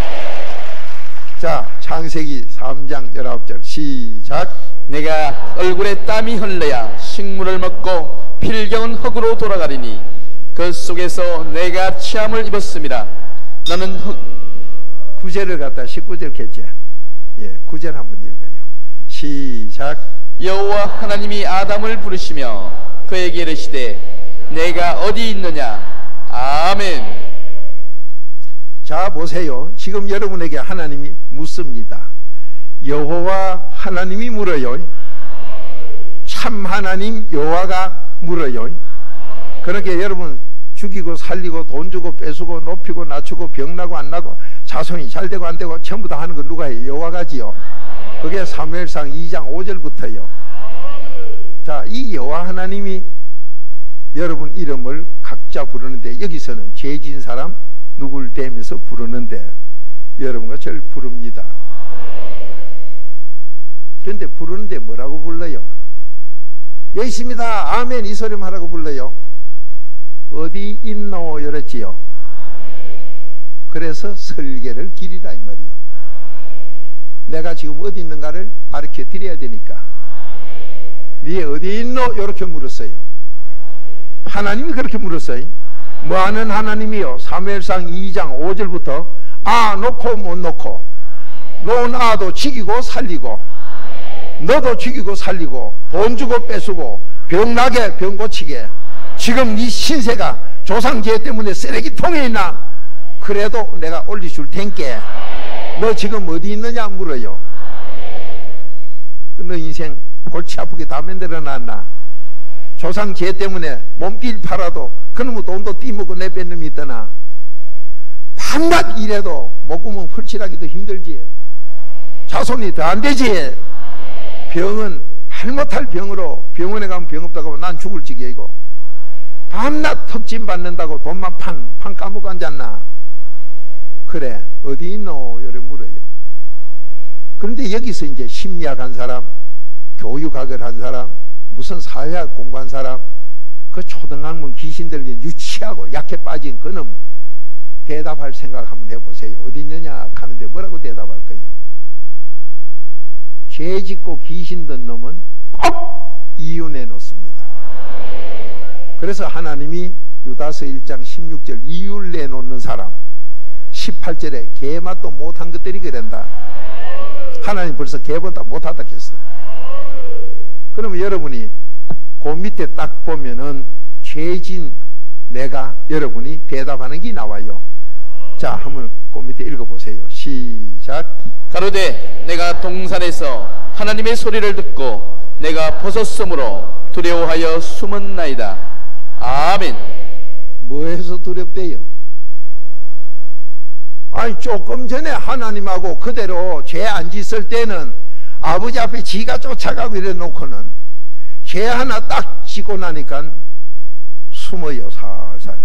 자, 창세기 3장 19절 시작. 내가 얼굴에 땀이 흘러야 식물을 먹고 필경은 흙으로 돌아가리니 그 속에서 내가 취함을 입었습니다. 너는 9절을 갖다 19절 겠지. 예, 9절 한번 읽어요. 시작. 여호와 하나님이 아담을 부르시며 그에게 이르시되 내가 어디 있느냐. 아멘. 자 보세요. 지금 여러분에게 하나님이 묻습니다. 여호와 하나님이 물어요. 참 하나님 여호와가 물어요. 그러니까 여러분 죽이고 살리고 돈 주고 뺏고 높이고 낮추고 병나고 안 나고 자손이 잘 되고 안 되고 전부 다 하는 건 누가 해요? 여호와가지요. 그게 사무엘상 2장 5절부터요. 자, 이 여호와 하나님이 여러분 이름을 각자 부르는데 여기서는 죄 지은 사람 누굴 대면서 부르는데 여러분과 저를 부릅니다. 그런데 부르는데 뭐라고 불러요? 여기 있습니다. 아멘 이 소리만 하라고 불러요. 어디 있노 이랬지요. 그래서 설계를 기리라 이 말이요. 내가 지금 어디 있는가를 가르쳐 드려야 되니까. 네 어디 있노 이렇게 물었어요. 하나님이 그렇게 물었어요. 뭐하는 하나님이요? 사무엘상 2장 5절부터 아 놓고 못 놓고 놓은 아도 죽이고 살리고 너도 죽이고 살리고 돈 주고 뺏고 병나게 병 고치게 지금 네 신세가 조상죄 때문에 쓰레기통에 있나? 그래도 내가 올려줄 텐께 너 지금 어디 있느냐 물어요. 너 인생 골치 아프게 다 만들어 놨나? 조상죄 때문에 몸길 팔아도 그놈의 돈도 띠먹고 내뺀 놈이 있더나? 밤낮 일해도 목구멍 풀칠하기도 힘들지. 자손이 더 안 되지. 병은 말 못할 병으로 병원에 가면 병 없다고 하면 난 죽을 지경이고 밤낮 턱짐 받는다고 돈만 팡 까먹고 앉았나? 그래 어디 있노? 이래 물어요. 그런데 여기서 이제 심리학 한 사람, 교육학을 한 사람, 무슨 사회학 공부한 사람, 그 초등학문 귀신 들린 유치하고 약해 빠진 그놈 대답할 생각 한번 해보세요. 어디 있느냐 하는데 뭐라고 대답할 거예요? 죄 짓고 귀신 든 놈은 꼭 이윤해 놓습니다. 그래서 하나님이 유다서 1장 16절 이윤 내놓는 사람, 18절에 개맛도 못한 것들이 그런다. 하나님 벌써 개보다 못하다 했어. 그러면 여러분이 그 밑에 딱 보면은 죄진 내가 여러분이 대답하는 게 나와요. 자, 한번 그 밑에 읽어보세요. 시작. 가로되 내가 동산에서 하나님의 소리를 듣고 내가 벗었으므로 두려워하여 숨었나이다. 아멘. 뭐해서 두렵대요? 아니 조금 전에 하나님하고 그대로 죄 안 짓을 때는 아버지 앞에 지가 쫓아가고 이래 놓고는 죄 하나 딱 짓고 나니까 숨어요. 살살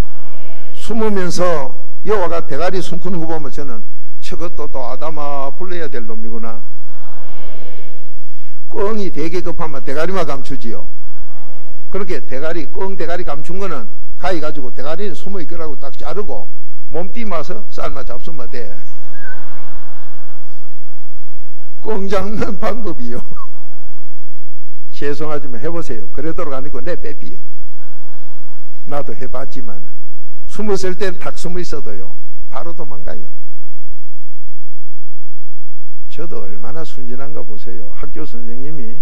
숨으면서 여호와가 대가리 숨고는 거 보면 저는 저것도 또 아담아 불러야 될 놈이구나. 꿩이 되게 급하면 대가리만 감추지요. 그렇게 꿩 대가리 감춘 거는 가위 가지고 대가리는 숨어 있으라고 딱 자르고 몸띠 마서 삶아 잡수면 돼. 꿩 잡는 방법이요. 죄송하지만 해보세요. 그러도록 아니고 내 빼삐요. 나도 해봤지만 숨었을 땐 탁 숨어 있어도요 바로 도망가요. 저도 얼마나 순진한가 보세요. 학교 선생님이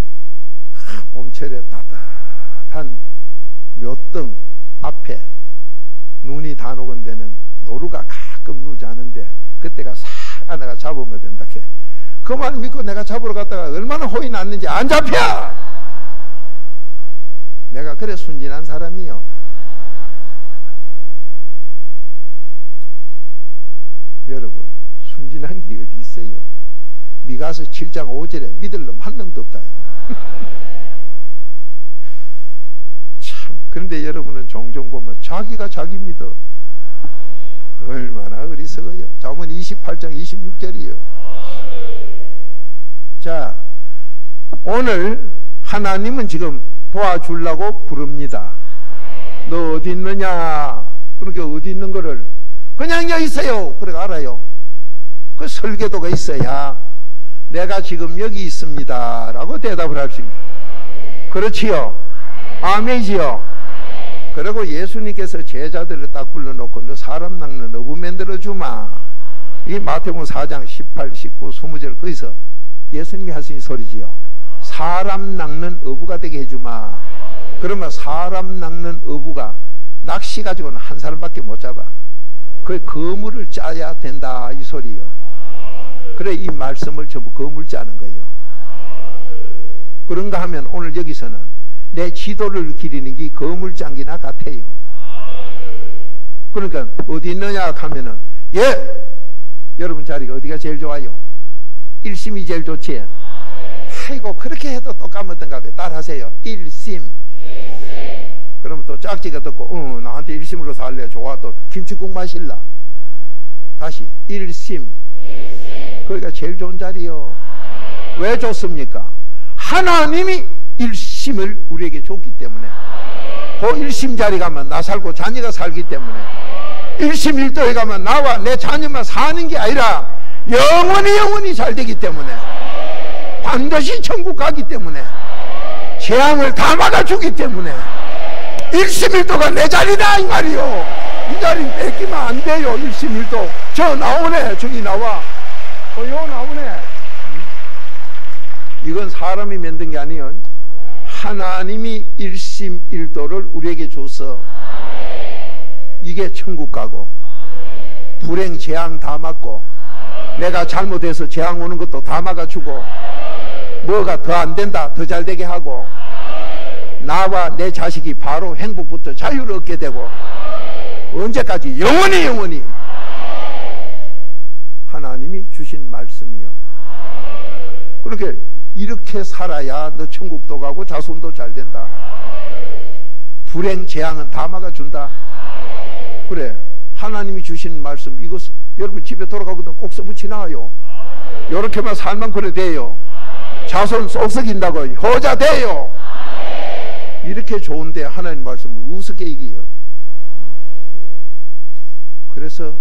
봄철에 따뜻한 묘등 앞에 눈이 다 녹은 데는 노루가 가끔 누자는데 그때가 싹 하나가 잡으면 된다 해. 그 말 믿고 내가 잡으러 갔다가 얼마나 호이 났는지 안 잡혀! 내가 그래 순진한 사람이요. 여러분 순진한 게 어디 있어요? 미가서 7장 5절에 믿을 놈 한 놈도 없다. 참 그런데 여러분은 종종 보면 자기가 자기 믿어. 얼마나 어리석어요. 잠언 28장 26절이요. 자, 오늘 하나님은 지금 도와주려고 부릅니다. 너 어디 있느냐? 그러니까 어디 있는 거를 그냥 여기 있어요. 그래 알아요. 그 설계도가 있어야 내가 지금 여기 있습니다 라고 대답을 할 수 있습니다. 그렇지요? 아멘이지요? 그리고 예수님께서 제자들을 딱 불러놓고 너 사람 낚는 어부 만들어 주마. 이게 마태복음 4장 18, 19, 20절 거기서 예수님이 하신 소리지요. 사람 낚는 어부가 되게 해주마. 그러면 사람 낚는 어부가 낚시 가지고는 한 사람밖에 못 잡아. 그 거물을 짜야 된다 이 소리요. 그래 이 말씀을 전부 거물 짜는 거예요. 그런가 하면 오늘 여기서는 내 지도를 기리는 게 거물 짠기나 같아요. 그러니까 어디 있느냐 하면은 여러분 자리가 어디가 제일 좋아요? 일심이 제일 좋지? 아이고 그렇게 해도 또 까먹던가 봐. 따라하세요. 일심. 그러면 또 짝지가 듣고 나한테 일심으로 살래. 좋아. 또 김치국 마실라. 다시 일심. 거기가 제일 좋은 자리요. 왜 좋습니까? 하나님이 일심을 우리에게 줬기 때문에. 그 일심 자리 가면 나 살고 자녀가 살기 때문에. 일심일도에 가면 나와 내 자녀만 사는 게 아니라 영원히 잘 되기 때문에. 반드시 천국 가기 때문에. 재앙을 다 막아주기 때문에. 일심일도가 내 자리다 이 말이요. 이 자리 뺏기면 안 돼요. 일심일도. 저 나오네. 저기 나와. 요 나오네. 이건 사람이 만든 게 아니에요. 하나님이 일심일도를 우리에게 줘서 이게 천국 가고 불행 재앙 다 막고 내가 잘못해서 재앙 오는 것도 다 막아주고 뭐가 더 안 된다 더 잘 되게 하고 나와 내 자식이 바로 행복부터 자유를 얻게 되고 언제까지 영원히 하나님이 주신 말씀이요. 그렇게 이렇게 살아야 너 천국도 가고 자손도 잘 된다. 불행 재앙은 다 막아준다. 그래, 하나님이 주신 말씀 이거 여러분 집에 돌아가거든 꼭 써붙이 나와요. 이렇게만 살만 그래 돼요. 자손 쏙썩인다고 효자 돼요. 이렇게 좋은데 하나님 말씀을 우습게 이기요. 그래서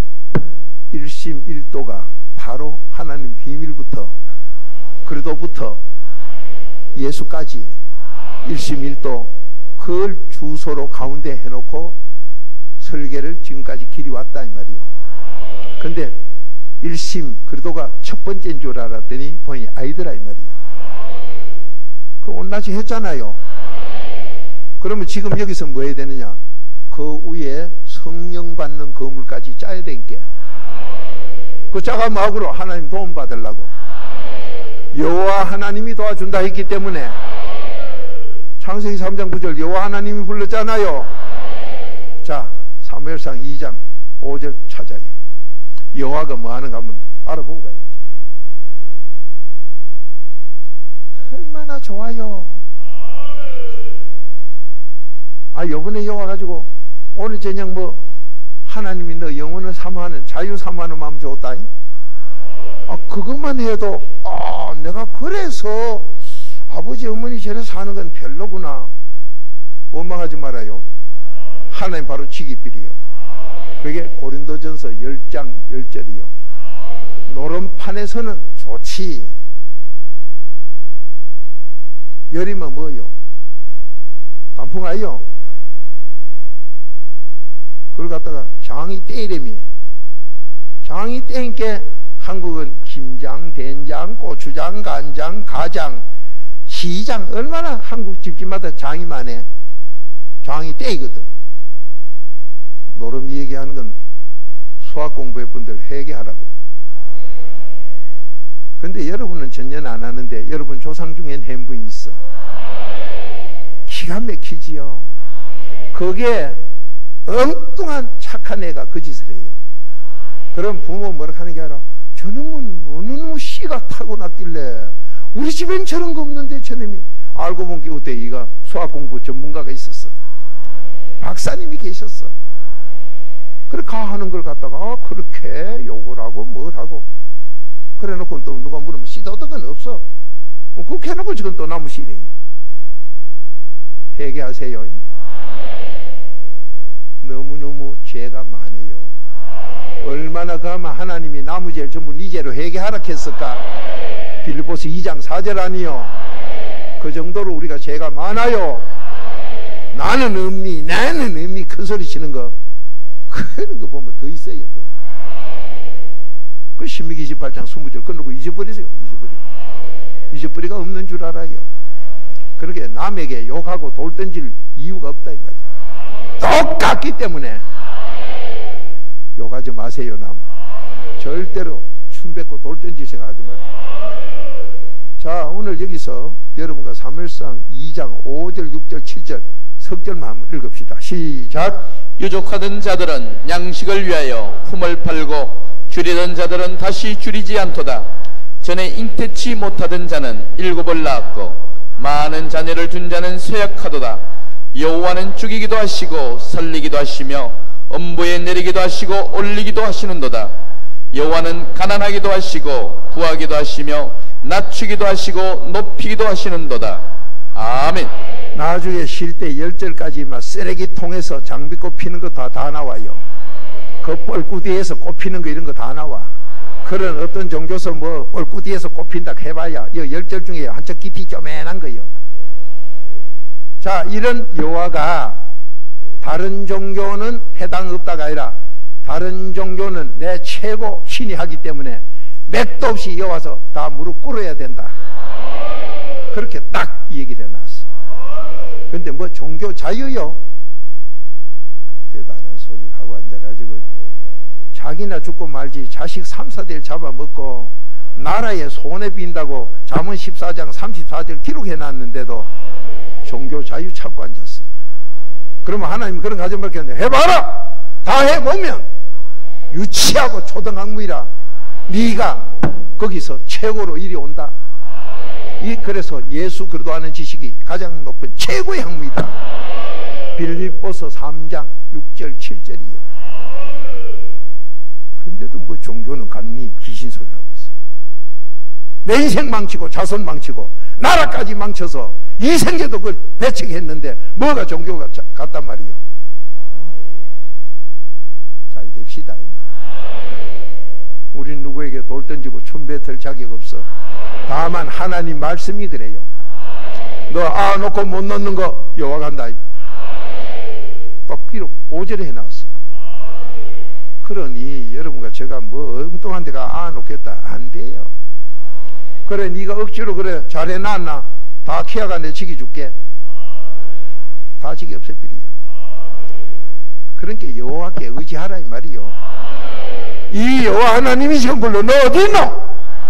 일심일도가 바로 하나님 비밀부터 그래도부터 예수까지 일심일도 그걸 주소로 가운데 해놓고 설계를 지금까지 길이 왔다 이 말이요. 근데 일심 그래도가 첫 번째인 줄 알았더니 보니 아이더라 이 말이요. 그 온낮이 했잖아요. 그러면 지금 여기서 뭐 해야 되느냐? 그 위에 성령 받는 건물까지 짜야 되니까. 그 짜가 막으로 하나님 도움 받으려고. 여호와 하나님이 도와준다 했기 때문에 창세기 3장 9절 여호와 하나님이 불렀잖아요. 자, 사무엘상 2장 5절 찾아요. 여호와가 뭐 하는가 한번 알아보고 가야지. 얼마나 좋아요. 아, 요번에 여호와 가지고 오늘 저녁 뭐 하나님이 너 영혼을 사모하는 자유 사모하는 마음 좋다. 아, 그것만 해도 아, 내가 그래서 아버지 어머니 저래 사는 건 별로구나. 원망하지 말아요. 하나님 바로 지기필이요. 그게 고린도전서 10장 10절이요. 노름판에서는 좋지. 열이면 뭐요? 단풍아요. 그걸 갖다가 장이 떼이래미. 장이 떼니까 한국은 김장, 된장, 고추장, 간장, 가장, 시장 얼마나 한국 집집마다 장이 많아. 장이 떼이거든. 노름이 얘기하는 건 수학 공부해 분들 회개하라고. 근데 여러분은 전혀 안 하는데 여러분 조상 중엔 햄분이 있어. 기가 막히지요. 그게 엉뚱한 착한 애가 그 짓을 해요. 그럼 부모 뭐라 하는 게 아니라 저놈은 어느 놈의 씨가 타고났길래 우리 집엔 저런 거 없는데 저놈이 알고 본 게 어때? 이가 수학 공부 전문가가 있었어. 박사님이 계셨어. 그렇게 하는 걸 갖다가 그렇게 욕을 하고 뭘 하고 그래 놓고 또 누가 물으면 씨도덕은 없어. 그렇게 해놓고 지금 또 나무 씨래요. 회개하세요. 너무너무 죄가 많아요. 얼마나 가면 하나님이 나무 죄를 전부 네 죄로 회개하라 했을까? 빌립보서 2장 4절 아니요. 그 정도로 우리가 죄가 많아요. 나는 의미 큰 소리 치는 거 그런 거 보면 더 있어요. 더. 그 신명기 28장 20절 그러고 잊어버리세요. 잊어버리가 없는 줄 알아요. 그렇게 남에게 욕하고 돌 던질 이유가 없다 이 말이에요. 똑같기 때문에 욕하지 마세요. 남 절대로 춤 뱉고 돌 던질 생각하지 말아요. 자, 오늘 여기서 여러분과 사무엘상 2장 5절 6절 7절 석절만 한번 읽읍시다. 시작. 유족하던 자들은 양식을 위하여 품을 팔고 줄이던 자들은 다시 줄이지 않도다. 전에 잉태치 못하던 자는 7을 낳았고 많은 자녀를 둔 자는 쇠약하도다. 여호와는 죽이기도 하시고 살리기도 하시며 엄부에 내리기도 하시고 올리기도 하시는도다. 여호와는 가난하기도 하시고 부하기도 하시며 낮추기도 하시고 높이기도 하시는도다. 아멘. 나중에 쉴 때 10절까지만 쓰레기통에서 장비꽃 피는 거 다 나와요. 그 뻘구디에서 꽃피는 거 이런 거 다 나와. 그런 어떤 종교서 뭐 뻘구디에서 꽃핀다 해봐야 이 10절 중에 한쪽 기티 쪼맨한 거요. 자, 이런 여호와가 다른 종교는 해당 없다가 아니라 다른 종교는 내 최고 신이 하기 때문에 맥도 없이 여와서 다 무릎 꿇어야 된다. 그렇게 딱 얘기를 해놨어. 근데 뭐 종교 자유요? 대단한 소리를 하고 앉아가지고 자기나 죽고 말지 자식 3, 4대를 잡아먹고 나라에 손해 빈다고 잠언 14장 34절 기록해놨는데도 종교 자유 찾고 앉았어요. 그러면 하나님 그런 거 하지 말겠네. 해봐라! 다 해보면 유치하고 초등학문이라 네가 거기서 최고로 이리 온다. 그래서 예수 그리스도 아는 지식이 가장 높은 최고의 학문이다. 빌립보서 3장 6절 7절이요. 그런데도 뭐 종교는 간니 귀신 소리를 하고 있어. 내 인생 망치고 자손 망치고 나라까지 망쳐서 이 생애도 그걸 배척했는데 뭐가 종교가 같단 말이요. 잘 됩시다. 우린 누구에게 돌 던지고 춤 뱉을 자격 없어. 다만 하나님 말씀이 그래요. 너 놓고 못 넣는 거 여호와가 한다. 또 기록 5절에 해놨어. 그러니 여러분과 제가 뭐 엉뚱한 데가 놓겠다 안 돼요. 그래 네가 억지로 그래 잘해놨나 다 키아가 내 지기 줄게. 다 지기 없애버려. 그러니까 여호와께 의지하라 이 말이요. 이 여호와 하나님이 지금 불러 너 어디 있노?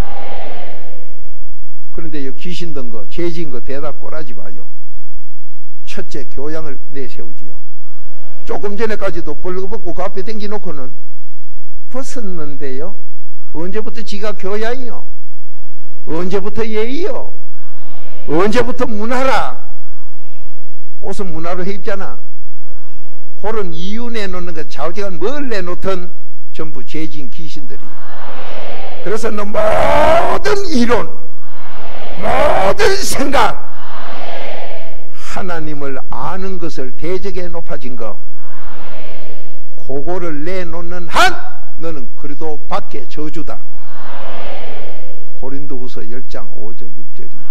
그런데 이 귀신 든 거 죄 지은 거 대답 꼬라지 마요. 첫째 교양을 내세우지요. 조금 전에까지도 벌거벗고 그 앞에 댕기놓고는 벗었는데요. 언제부터 지가 교양이요? 언제부터 예의요? 언제부터 문화라? 옷은 문화로 해 입잖아. 홀은 이유 내놓는 것 좌우지간 뭘 내놓든 전부 죄진 귀신들이에요. 그래서 너 모든 이론, 모든 생각, 하나님을 아는 것을 대적에 높아진 거, 그거를 내놓는 한 너는 그래도 밖에 저주다. 고린도후서 10장 5절 6절이에요.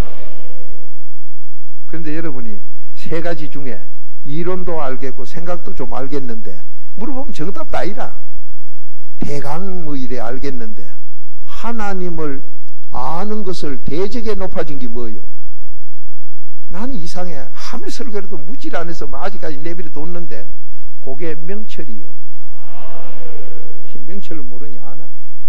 그런데 여러분이 세 가지 중에 이론도 알겠고 생각도 좀 알겠는데 물어보면 정답도 아니라 대강 뭐 이래 알겠는데 하나님을 아는 것을 대적에 높아진 게 뭐예요? 나는 이상해. 아무리 설교해도 묻질 않아서 아직까지 내비를 뒀는데 그게 명철이요. 명철을 모르냐 아나.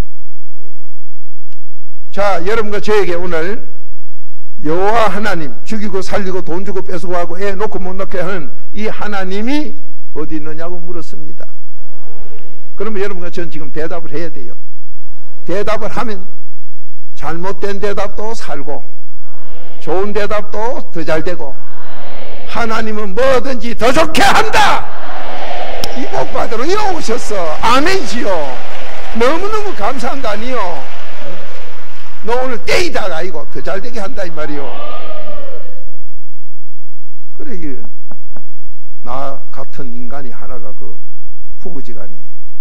자, 여러분과 저에게 오늘 여호와 하나님, 죽이고 살리고 돈 주고 뺏고 하고 애 놓고 못 놓게 하는 이 하나님이 어디 있느냐고 물었습니다. 그러면 여러분과 저는 지금 대답을 해야 돼요. 대답을 하면 잘못된 대답도 살고 좋은 대답도 더 잘 되고 하나님은 뭐든지 더 좋게 한다. 이 복 받으러 오셨어. 아멘이지요. 너무너무 감사한 거 아니요. 너 오늘 떼이다가 아니고 더 잘되게 한다 이 말이요. 그래 이게 나 같은 인간이 하나가 그 부부지간이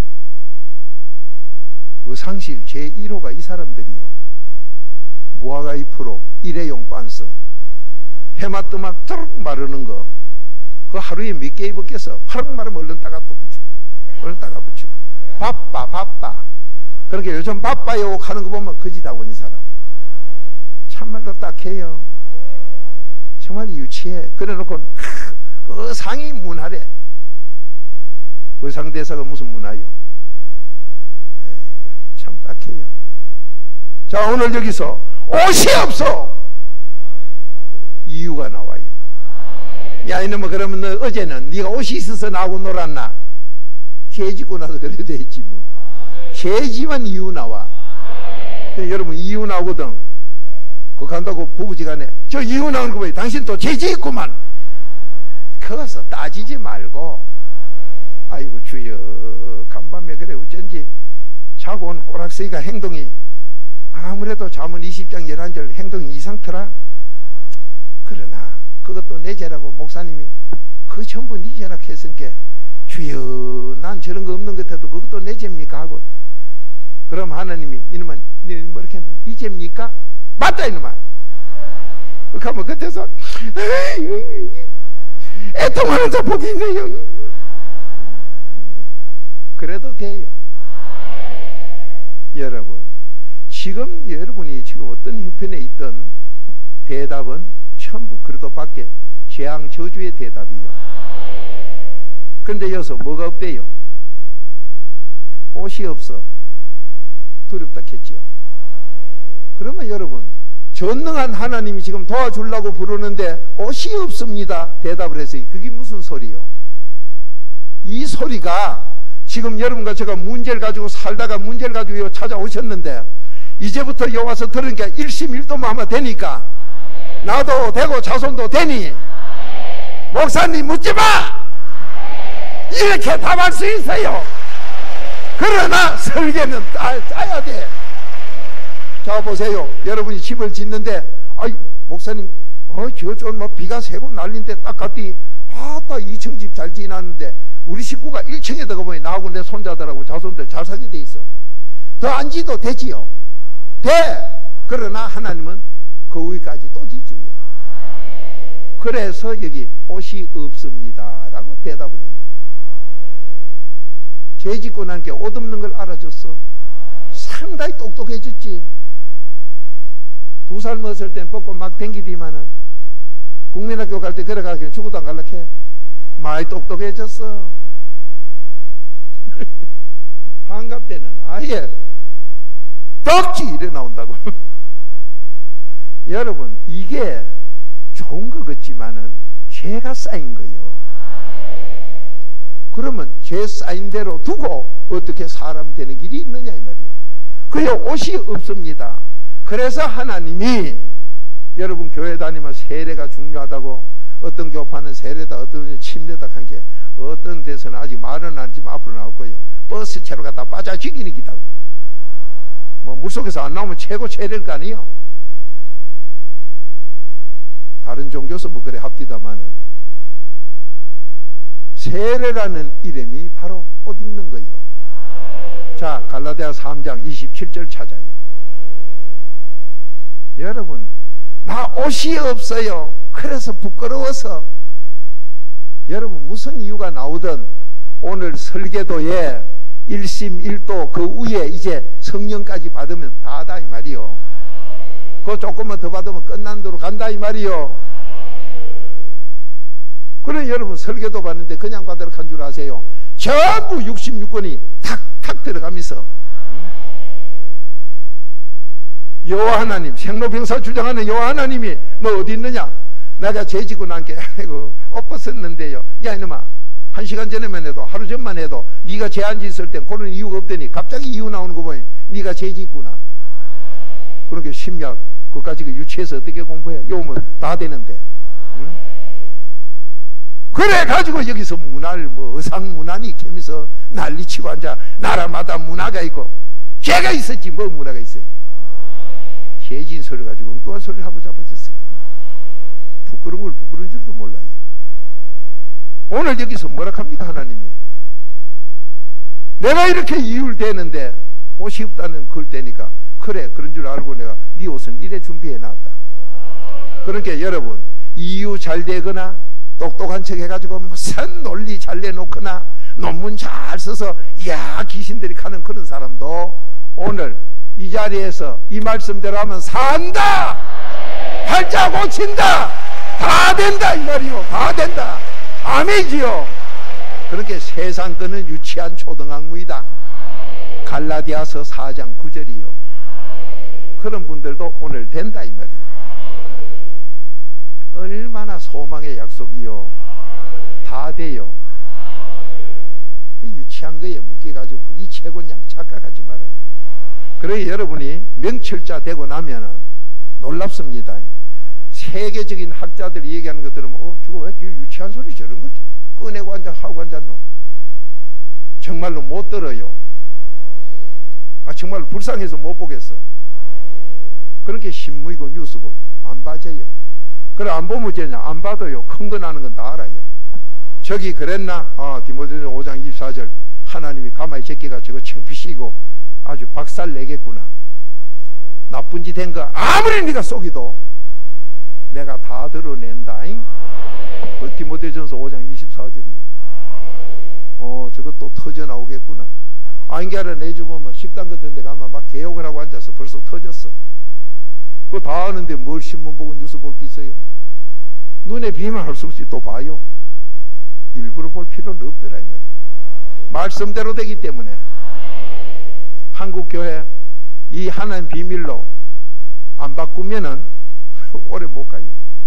의상실 제1호가 이 사람들이요. 무화과 잎으로 일회용 반스 해마뜨막 뚜룩 마르는 거 그 하루에 몇 개 입었겠어. 파락 마르면 얼른 따가 또 붙이고 얼른 따가 붙이고 바빠 그렇게 요즘 바빠요 하는 거 보면 거짓하고 있는 사람 참말로 딱해요. 정말 유치해. 그래 놓고 의상이 문화래. 의상대사가 무슨 문화요? 에이, 참 딱해요. 자, 오늘 여기서 옷이 없어 이유가 나와요. 야 이놈아, 그러면 너 어제는 네가 옷이 있어서 나하고 놀았나? 죄 짓고 나서 그래야 되지 뭐. 죄 지면 이유 나와. 여러분 이유 나오거든. 그거 간다고 부부지간에 저 이유 나오는 거 보니 당신 또 죄 짓구만. 거기서 따지지 말고 아이고 주여 간밤에 그래 어쩐지 자고 온 꼬락서이가 행동이 아무래도 잠언 20장 11절 행동이 이상더라. 그러나 그것도 내 죄라고 목사님이 그 전부 네 죄라 했으니까 주여 난 저런 거 없는 것 같아도 그것도 내 죄입니까 하고 그럼 하나님이 이놈아 네 뭐렇게 했노? 네 죄입니까? 맞다 이놈아. 그렇게 하면 겉에서 애통하는 자복이 있네요. 그래도 돼요. 여러분 지금 여러분이 지금 어떤 형편에 있던 대답은 전부 그래도 밖에 재앙 저주의 대답이에요. 그런데 여기서 뭐가 없대요? 옷이 없어. 두렵다 했지요. 그러면 여러분 전능한 하나님이 지금 도와주려고 부르는데 옷이 없습니다 대답을 해서 그게 무슨 소리요? 이 소리가 지금 여러분과 제가 문제를 가지고 살다가 문제를 가지고 찾아오셨는데 이제부터 여 와서 들으니까 일심일도만 하면 되니까 나도 되고 자손도 되니 목사님 묻지마 이렇게 답할 수 있어요. 그러나 설계는 짜야 돼. 자 보세요. 여러분이 집을 짓는데 아이 목사님 저쪽 뭐 비가 새고 난리인데 딱 갔더니 딱 2층 집 잘 지났는데 우리 식구가 1층에 들어가보니 나하고 내 손자들하고 자손들 잘 살게 돼 있어. 더 안 지도 되지요. 돼. 그러나 하나님은 그 위까지 또 지주요. 그래서 여기 옷이 없습니다 라고 대답을 해요. 죄 짓고 나니까 옷 없는 걸 알아줬어. 상당히 똑똑해졌지. 2살 먹었을 땐 벗고 막 댕기디만은 국민학교 갈 때 걸어가기엔 죽어도 안 갈락해. 많이 똑똑해졌어. 한갑 때는 아예 덕지 이래 나온다고. 여러분 이게 좋은 것 같지만은 죄가 쌓인 거예요. 그러면 죄 쌓인 대로 두고 어떻게 사람 되는 길이 있느냐 이 말이에요. 그래요. 옷이 없습니다. 그래서 하나님이 여러분 교회 다니면 세례가 중요하다고 어떤 교파는 세례다 어떤 침례다 한 게 어떤 데서는 아직 말은 안 하지만 앞으로 나올 거예요. 버스 채로 갖다 빠져 죽이는 기다고. 뭐 물속에서 안 나오면 최고 세례일 거 아니에요. 다른 종교에서 뭐 그래 합디다마는 세례라는 이름이 바로 옷 입는 거예요. 자 갈라디아 3장 27절 찾아요. 여러분 나 옷이 없어요. 그래서 부끄러워서 여러분 무슨 이유가 나오든 오늘 설계도에 일심일도 그 위에 이제 성령까지 받으면 다다 이 말이요. 그거 조금만 더 받으면 끝난 대로 간다 이 말이요. 그래 여러분 설계도 받는데 그냥 받으러 간 줄 아세요? 전부 66권이 탁탁 들어가면서 여호와 하나님 생로병사 주장하는 여호와 하나님이 너 어디 있느냐? 내가 죄지고 난게 옷 벗었는데요. 야 이놈아 1시간 전에만 해도 하루 전만 해도 네가 죄 안 짓을 땐 그런 이유가 없더니 갑자기 이유 나오는 거 보니 네가 죄 짓구나. 그렇게 심리학 그까지 유치해서 어떻게 공부해? 요면 다 되는데. 응? 그래 가지고 여기서 문화를 뭐 의상문화니 캐면서 난리치고 앉아. 나라마다 문화가 있고 죄가 있었지 뭐 문화가 있어요. 죄진 소리 가지고 엉뚱한 소리를 하고 잡아졌어요. 부끄러운 걸 부끄러운 줄도 몰라요. 오늘 여기서 뭐라 합니까? 하나님이 내가 이렇게 이율되는데 옷이 없다는 걸 때니까 그래 그런 줄 알고 내가 네 옷은 이래 준비해 놨다. 그러니까 여러분 이유 잘 되거나 똑똑한 척 해가지고 무슨 논리 잘 내놓거나 논문 잘 써서 이야 귀신들이 가는 그런 사람도 오늘 이 자리에서 이 말씀대로 하면 산다. 팔자 고친다. 다 된다 이 말이요. 다 된다. 아멘이지요. 그렇게 세상 거는 유치한 초등학문이다. 갈라디아서 4장 9절이요. 그런 분들도 오늘 된다 이 말이에요. 얼마나 소망의 약속이요. 다 돼요. 그 유치한 거에 묶여가지고 그게 최고냐 착각하지 말아요. 그래 여러분이 명철자 되고 나면은 놀랍습니다. 세계적인 학자들이 얘기하는 것 들으면 저거 왜 유치한 소리 저런 걸 꺼내고 하고 앉았노? 정말로 못 들어요. 정말 불쌍해서 못 보겠어. 그렇게 신문이고 뉴스고 안 봐져요. 그래 안 보면 되냐? 안 봐도요. 큰 거 나는 건 다 알아요. 저기 그랬나? 디모데전서 5장 24절 하나님이 가만히 제끼가 저거 창피시고 아주 박살 내겠구나. 나쁜 짓 한 거 아무리 네가 속이도 내가 다 드러낸다. 그 디모데전서 5장 24절이요. 저거 또 터져 나오겠구나. 아닌 게 아니라 내 주보면 식당 같은 데 가면 막 개욕을 하고 앉아서 벌써 터졌어. 그거 다 아는데 뭘 신문 보고 뉴스 볼 게 있어요? 눈에 비만 할 수 없이 또 봐요. 일부러 볼 필요는 없더라 이 말이에요. 말씀대로 되기 때문에 한국교회 이 하나님 비밀로 안 바꾸면은 오래 못 가요.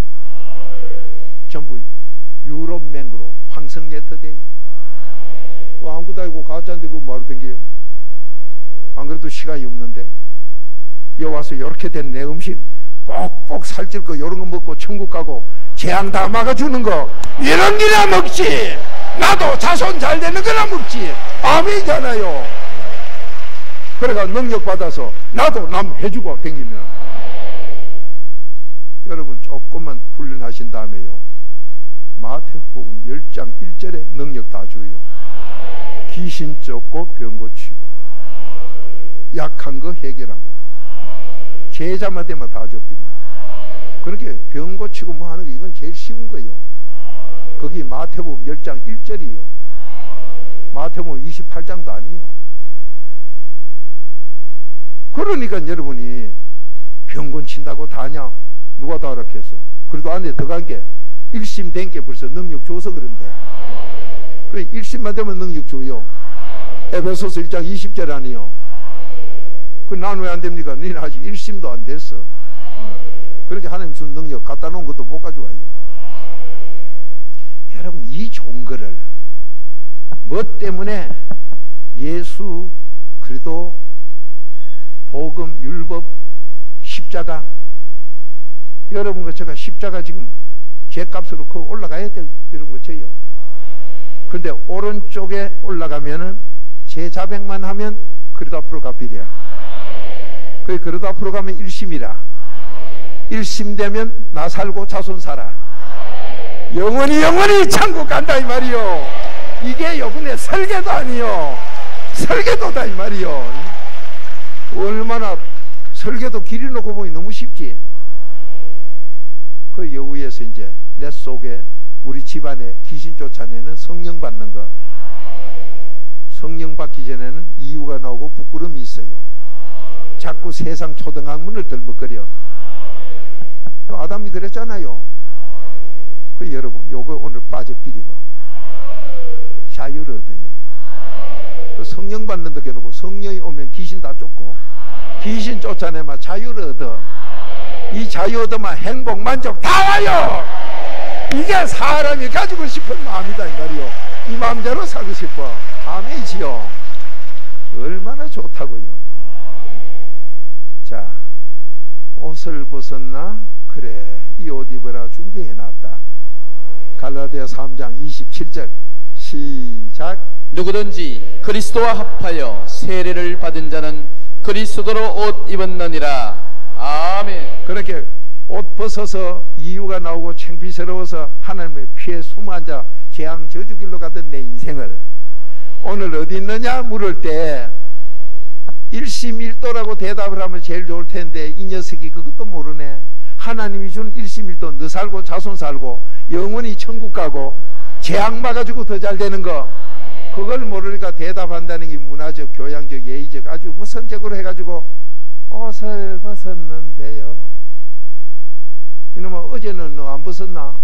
전부 유럽맹으로 황성예터 돼요. 아무것도 아니고 가짜인데 그거 뭐하러 댕겨요? 안 그래도 시간이 없는데 여기 와서 이렇게 된 내 음식 뽁뽁 살찔 거 이런 거 먹고 천국 가고 재앙 다 막아주는 거 이런 거나 먹지. 나도 자손 잘 되는 거나 먹지. 아멘이잖아요. 그래가 능력 받아서 나도 남 해주고 댕기면 여러분 조금만 훈련하신 다음에요 마태복음 10장 1절에 능력 다 줘요. 귀신 쫓고 병 고치고 약한 거 해결하고 제자만 되면 다 줘버려요. 그렇게 병 고치고 뭐 하는 거 이건 제일 쉬운 거예요. 거기 마태복음 10장 1절이요 마태복음 28장도 아니에요. 그러니까 여러분이 병 고친다고 다냐? 누가 다 허락했어? 그래도 안에 들어간 게 일심 된 게 벌써 능력 줘서 그런데 그 일심만 되면 능력 줘요. 에베소서 1장 20절 아니요. 그 난 왜 안 됩니까? 너희는 아직 일심도 안 됐어. 그렇게 하나님 준 능력 갖다 놓은 것도 못 가져와요. 여러분 이 좋은 거를 뭐 때문에 예수 그리스도 복음 율법 십자가 여러분 그 제가 십자가 지금 죄값으로 그 올라가야 될 이런 거 쳐요. 그런데 오른쪽에 올라가면은 제 자백만 하면 그래도 앞으로 가비랴. 그래도 앞으로 가면 일심이라. 일심 되면 나 살고 자손 살아. 영원히 천국 간다 이 말이요. 이게 요번에 설계도 아니요. 설계도다 이 말이요. 얼마나 설계도 길이 놓고 보니 너무 쉽지. 그 여우에서 이제 내 속에 우리 집안에 귀신 쫓아내는 성령 받는 거. 성령 받기 전에는 이유가 나오고 부끄러움이 있어요. 자꾸 세상 초등학문을 덜먹거려. 아담이 그랬잖아요. 그 여러분 요거 오늘 빠져비리고 자유를 얻어요. 그 성령 받는다 해놓고 성령이 오면 귀신 다 쫓고 귀신 쫓아내면 자유를 얻어. 이 자유 얻으면 행복 만족 다 와요. 이게 사람이 가지고 싶은 마음이다 이 말이요. 이 마음대로 살고 싶어. 아멘이지요. 얼마나 좋다고요. 자, 옷을 벗었나? 그래, 이 옷 입어라 준비해놨다. 갈라디아 3장 27절 시작. 누구든지 그리스도와 합하여 세례를 받은 자는 그리스도로 옷 입었느니라. 아멘. 그렇게 옷 벗어서 이유가 나오고 창피스러워서 하나님의 피에 숨어 앉아 재앙 저주길로 가던 내 인생을 오늘 어디 있느냐 물을 때 일심일도라고 대답을 하면 제일 좋을 텐데 이 녀석이 그것도 모르네. 하나님이 준 일심일도 너 살고 자손 살고 영원히 천국 가고 재앙 막아주고 더 잘 되는 거 그걸 모르니까 대답한다는 게 문화적 교양적 예의적 아주 무선적으로 해가지고 옷을 벗었는데요. 이놈아 어제는 너 안 벗었나?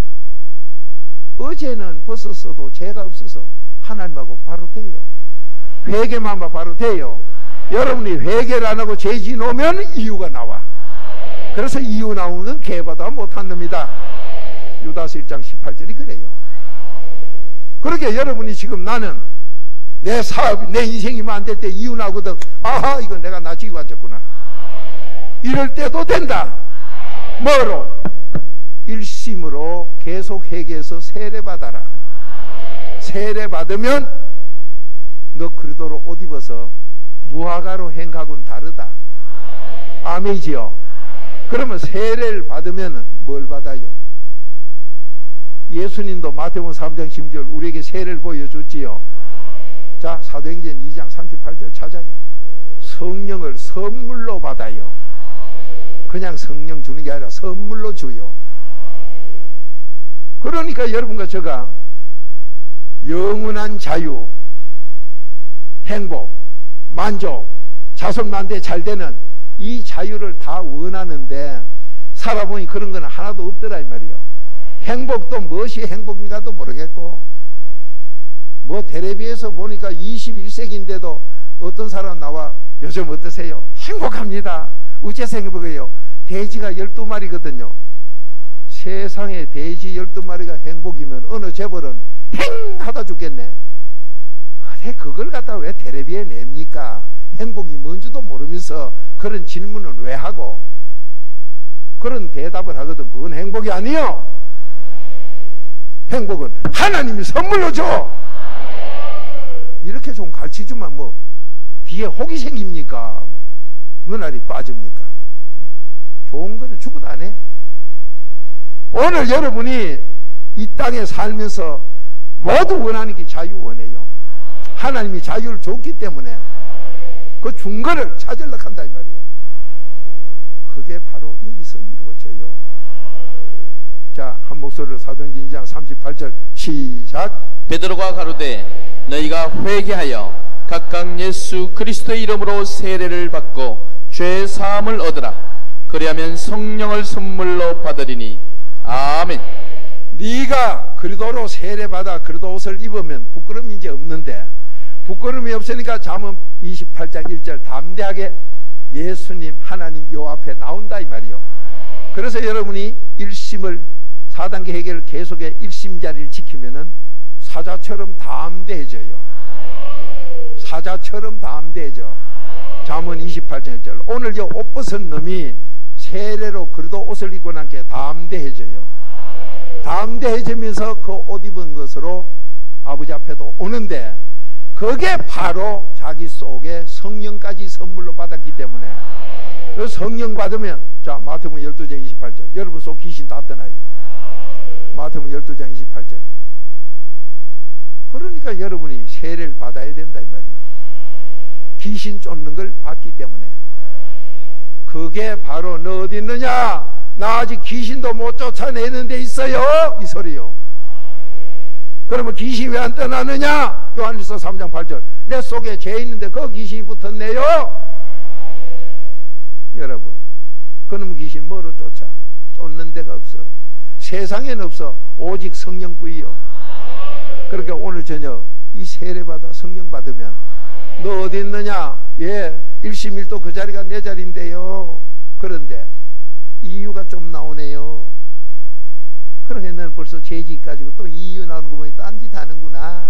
어제는 벗었어도 죄가 없어서 하나님하고 바로 돼요. 회개만 하면 바로 돼요. 여러분이 회개를 안 하고 죄 지놓으면 이유가 나와. 그래서 이유 나오는 건 개보다 못한 놈이다. 유다서 1장 18절이 그래요. 그렇게 여러분이 지금 나는 내 사업이 내 인생이면 안 될 때 이유 나거든. 아하 이건 내가 나지고 앉았구나. 이럴 때도 된다. 뭐로? 일심으로 계속 회개해서 세례 받아라. 세례 받으면 너 그리스도로 옷 입어서 무화과로 행하고는 다르다. 아멘이지요. 그러면 세례를 받으면 뭘 받아요? 예수님도 마태복음 3장 10절 우리에게 세례를 보여줬지요. 자 사도행전 2장 38절 찾아요. 성령을 선물로 받아요. 그냥 성령 주는 게 아니라 선물로 줘요. 그러니까 여러분과 제가 영원한 자유, 행복, 만족, 자손만대 잘 되는 이 자유를 다 원하는데 살아보니 그런 건 하나도 없더라 이 말이요. 행복도 무엇이 행복인가도 모르겠고 뭐 텔레비에서 보니까 21세기인데도 어떤 사람 나와 요즘 어떠세요? 행복합니다. 어째서 행복해요? 돼지가 12마리거든요. 세상에 돼지 12마리가 행복이면 어느 재벌은 행하다 죽겠네. 그걸 갖다 왜 텔레비에 냅니까? 행복이 뭔지도 모르면서 그런 질문은 왜 하고 그런 대답을 하거든. 그건 행복이 아니요. 행복은 하나님이 선물로 줘. 이렇게 좀 가르치지만 뭐 뒤에 혹이 생깁니까? 눈알이 빠집니까? 좋은 거는 죽어도 안 해. 오늘 여러분이 이 땅에 살면서 모두 원하는 게 자유 원해요. 하나님이 자유를 줬기 때문에 그 중거를 찾으려고 한다 이 말이에요. 그게 바로 여기서 이루어져요. 자, 한 목소리로 사도행전 2장 38절 시작. 베드로가 가로되 너희가 회개하여 각각 예수 그리스도의 이름으로 세례를 받고 죄 사함을 얻으라. 그리하면 성령을 선물로 받으리니. 아멘. 네가 그리도로 세례받아 그리도 옷을 입으면 부끄러움이 이제 없는데, 부끄러움이 없으니까 잠언 28장 1절 담대하게 예수님 하나님 요 앞에 나온다 이 말이요. 그래서 여러분이 1심을 4단계 해결을 계속해 1심 자리를 지키면은 사자처럼 담대해져요. 사자처럼 담대해져. 잠언 28장 1절. 오늘 이 옷 벗은 놈이 세례로 그래도 옷을 입고 난 게 담대해져요. 담대해지면서 그 옷 입은 것으로 아버지 앞에도 오는데, 그게 바로 자기 속에 성령까지 선물로 받았기 때문에, 그 성령 받으면, 자, 마태복음 12장 28절. 여러분 속 귀신 다 떠나요. 마태복음 12장 28절. 그러니까 여러분이 세례를 받아야 된다 이 말이에요. 귀신 쫓는 걸 받기 때문에. 그게 바로 너 어디 있느냐? 나 아직 귀신도 못 쫓아내는 데 있어요. 이 소리요. 그러면 귀신이 왜 안 떠나느냐? 요한일서 3장 8절. 내 속에 죄 있는데 그 귀신이 붙었네요. 여러분, 그놈 귀신 뭐로 쫓아? 쫓는 데가 없어. 세상에는 없어. 오직 성령뿐이요. 그러니까 오늘 저녁 이 세례받아 성령 받으면 너 어디 있느냐? 예, 1심 1도 그 자리가 내 자리인데요. 그런데 이유가 좀 나오네요. 그러니까 너는 벌써 죄짓 가지고 또 이유 나오는 거 보니 딴짓 하는구나.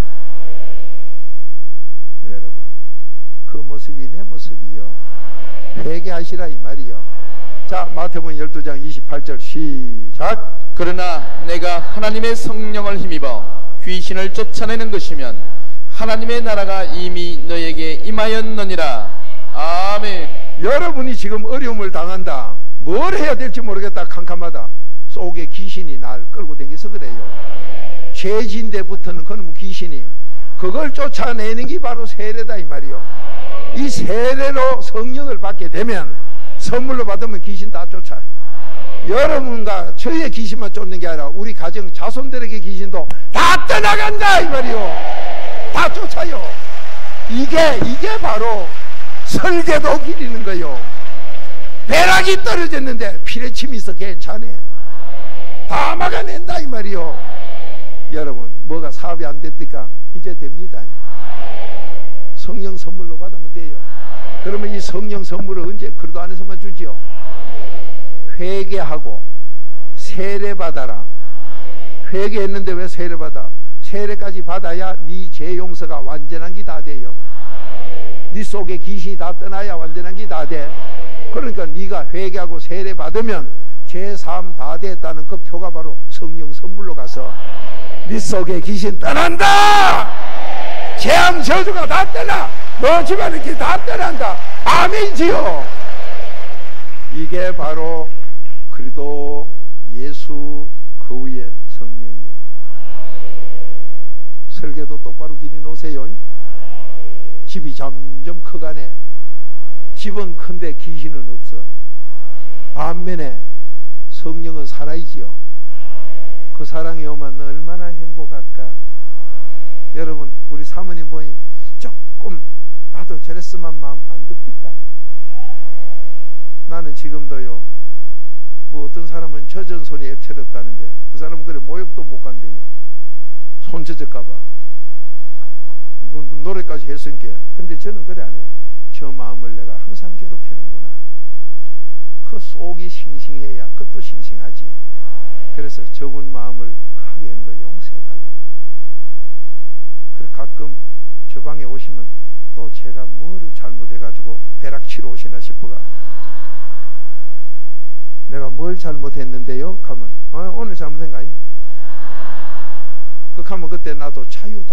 여러분, 그 모습이 내 모습이요. 회개하시라 이 말이요. 자, 마태복음 12장 28절 시작. 그러나 내가 하나님의 성령을 힘입어 귀신을 쫓아내는 것이면 하나님의 나라가 이미 너에게 임하였느니라. 아멘. 여러분이 지금 어려움을 당한다. 뭘 해야 될지 모르겠다. 캄캄하다. 속에 귀신이 날 끌고 다니서 그래요. 죄진대 붙는 그놈 귀신이, 그걸 쫓아내는 게 바로 세례다 이 말이요. 이 세례로 성령을 받게 되면, 선물로 받으면 귀신 다 쫓아. 여러분과 저의 귀신만 쫓는 게 아니라 우리 가정 자손들에게 귀신도 다 떠나간다 이 말이요. 다 쫓아요. 이게 바로 설계도 기리는 거요. 벼락이 떨어졌는데 피레침이 있어 괜찮네. 다 막아낸다 이 말이요. 여러분, 뭐가 사업이 안 됩니까? 이제 됩니다. 성령 선물로 받으면 돼요. 그러면 이 성령 선물을 언제? 그래도 안에서만 주지요. 회개하고 세례 받아라. 회개했는데 왜 세례 받아? 세례까지 받아야 네 죄 용서가 완전한 게 다 돼요. 네 속에 귀신이 다 떠나야 완전한 게 다 돼. 그러니까 네가 회개하고 세례 받으면 죄 사함 다 됐다는 그 표가 바로 성령 선물로 가서 네 속에 귀신 떠난다. 재앙 저주가 다 떠나. 너 집안의 길 다 떠난다. 아멘이지요. 이게 바로 그리도 예수 그 위에 성령이요. 설계도 똑바로 길이 놓으세요. 집이 점점 커가네. 집은 큰데 귀신은 없어. 반면에 성령은 살아있지요. 그 사랑이 오면 얼마나 행복할까. 여러분, 우리 사모님 보니 조금 나도 저랬으면 마음 안 듭니까? 나는 지금도요, 뭐 어떤 사람은 젖은 손이 애처롭다는데 그 사람은 그래 모욕도 못 간대요. 손 젖을까봐 노래까지 했으니까. 근데 저는 그래 안 해. 저 마음을 내가 항상 괴롭히는구나. 그 속이 싱싱해야 그것도 싱싱하지. 그래서 저분 마음을 크게 한 거 용서해달라고. 그래 가끔 저 방에 오시면 또 제가 뭐를 잘못해가지고 벼락치러 오시나 싶어가. 내가 뭘 잘못했는데요? 하면 오늘 잘못한 거 아니에요? 하면 그때 나도 자유다.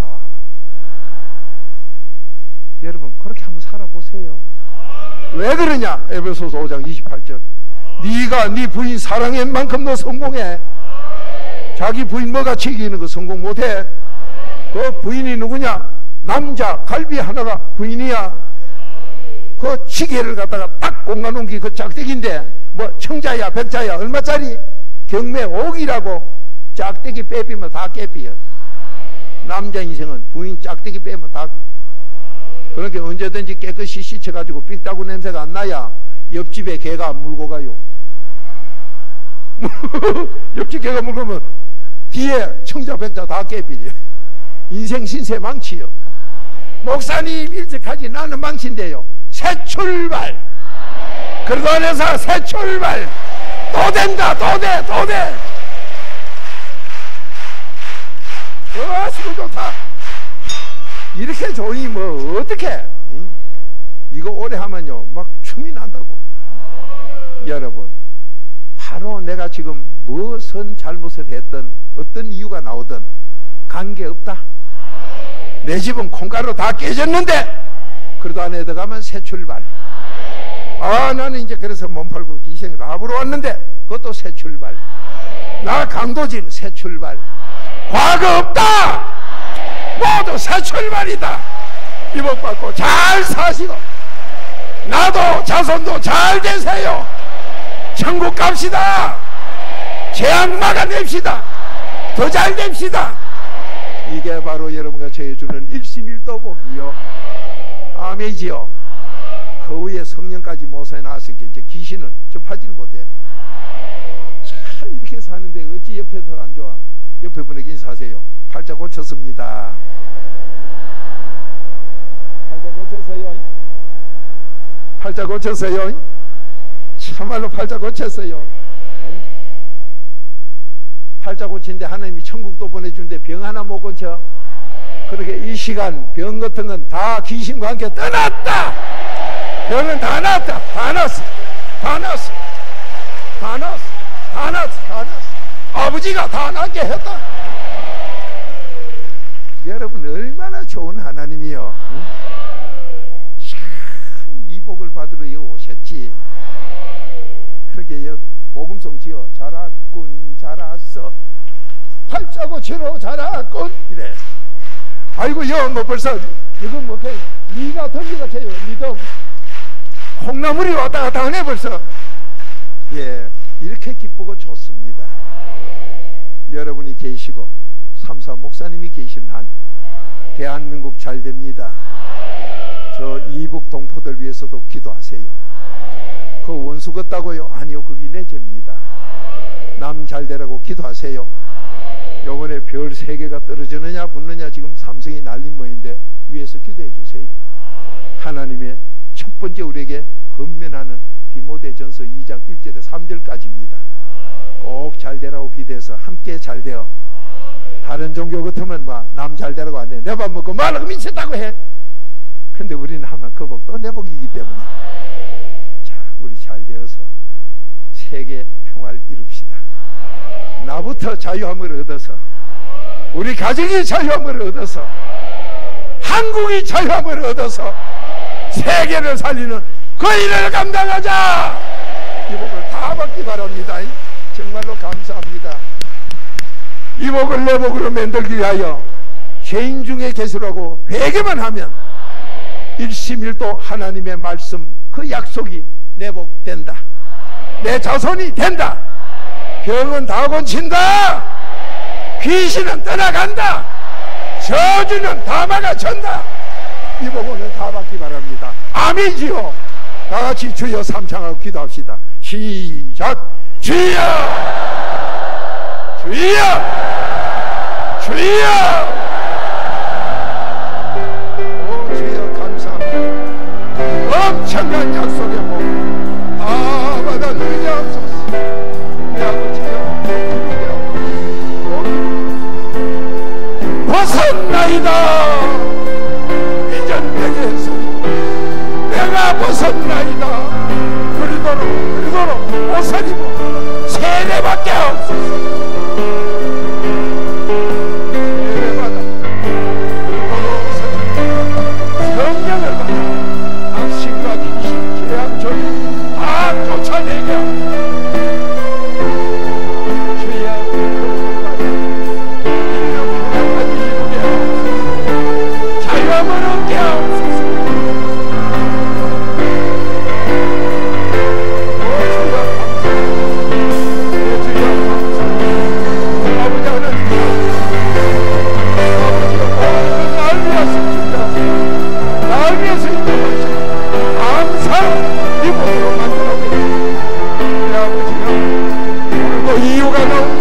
여러분 그렇게 한번 살아보세요. 왜 그러냐? 에베소서 5장 28절. 네가 네 부인 사랑한 만큼 너 성공해. 자기 부인 뭐가 챙기는 거 성공 못해? 그 부인이 누구냐? 남자 갈비 하나가 부인이야. 그 시계를 갖다가 딱 공간놓은 게 그 짝대기인데 뭐 청자야 백자야 얼마짜리? 경매 5억이라고. 짝대기 빼비면 다 깨비야. 남자 인생은 부인 짝대기 빼면 다. 그러니까 언제든지 깨끗이 씻혀가지고 삑다구 냄새가 안 나야 옆집에 개가 안 물고 가요. 옆집 개가 물고 가면 뒤에 청자 백자 다 깨비려. 인생 신세 망치요. 목사님 일찍하지 나는 망친대요. 새 출발. 그러고 안에서 새 출발. 또 된다. 또 돼. 또 돼. 수고 좋다. 이렇게 좋으니 뭐 어떡해. 이거 오래 하면요 막 춤이 난다고. 여러분 바로 내가 지금 무슨 잘못을 했던 어떤 이유가 나오든 관계없다. 내 집은 콩가루 다 깨졌는데 그래도 안에 들어가면 새 출발. 아 나는 이제 그래서 몸 팔고 기생 라브로 왔는데 그것도 새 출발. 나 강도질 새 출발. 과거 없다. 모두 새 출발이다. 이복받고 잘 사시고 나도 자손도 잘 되세요. 천국 갑시다. 재앙 막아냅시다. 더 잘 됩시다. 이게 바로 여러분과 저희 주는 일심일도 복이요. 아멘이지요. 그 위에 성령까지 모사에 나왔으니까 이제 귀신은 접하지를 못해. 참 이렇게 사는데 어찌 옆에 더 안 좋아. 옆에 분에게 인사하세요. 팔자 고쳤습니다. 팔자 고쳤어요. 팔자 고쳤어요. 참말로 팔자 고쳤어요. 팔자 고친데 하나님이 천국도 보내주는데 병 하나 못 고쳐. 그렇게 이 시간 병 같은 건 다 귀신과 함께 떠났다. 병은 다 났다. 다 났어. 다 났어. 다 났어. 다 났어. 다 났어. 아버지가 다 낫게 했다. 여러분 얼마나 좋은 하나님이요. 응? 참 이복을 받으러 여기 오셨지. 그렇게 복음송 지어 잘았군 잘았어. 팔자 고치러 잘았군 이래. 아이고 뭐 벌써 이건 뭐 그냥 니가 덤비가 해요. 니도 콩나물이 왔다 갔다 하네 벌써. 예, 이렇게 기쁘고 좋습니다. 여러분이 계시고 삼사 목사님이 계신 한 대한민국 잘 됩니다. 저 이북 동포들 위해서도 기도하세요. 그 원수 같다고요? 아니요, 그게 내 죄입니다. 남 잘 되라고 기도하세요. 요번에 별 3개가 떨어지느냐 붙느냐 지금 삼성이 날린 모인데 위에서 기도해 주세요. 하나님의 첫 번째 우리에게 건면하는 디모데전서 2장 1절에 3절까지입니다. 꼭 잘 되라고 기대해서 함께 잘 되어. 다른 종교 같으면 남 잘 되라고 안 해. 내 밥 먹고 말하고 미쳤다고 해. 근데 우리는 하면 그 복도 내 복이기 때문에. 자, 우리 잘 되어서 세계 평화를 이룹시다. 나부터 자유함을 얻어서, 우리 가정이 자유함을 얻어서, 한국이 자유함을 얻어서 세계를 살리는 그 일을 감당하자. 이 복을 다 받기 바랍니다. 정말로 감사합니다. 이 복을 내 복으로 만들기 위하여 죄인 중에 계시라고 회개만 하면 일심일도 하나님의 말씀 그 약속이 내 복 된다. 내 자손이 된다. 병은 다 고친다. 귀신은 떠나간다. 저주는 다 막아준다. 이 복은 다 받기 바랍니다. 아멘이지요. 다 같이 주여 삼창하고 기도합시다. 시작. 주여, 주여, 주여. 오 주여 감사합니다. 엄청난 약속의 복 다 받아 주시옵소서. 내 아버지여 벗었나이다. 이전 내게서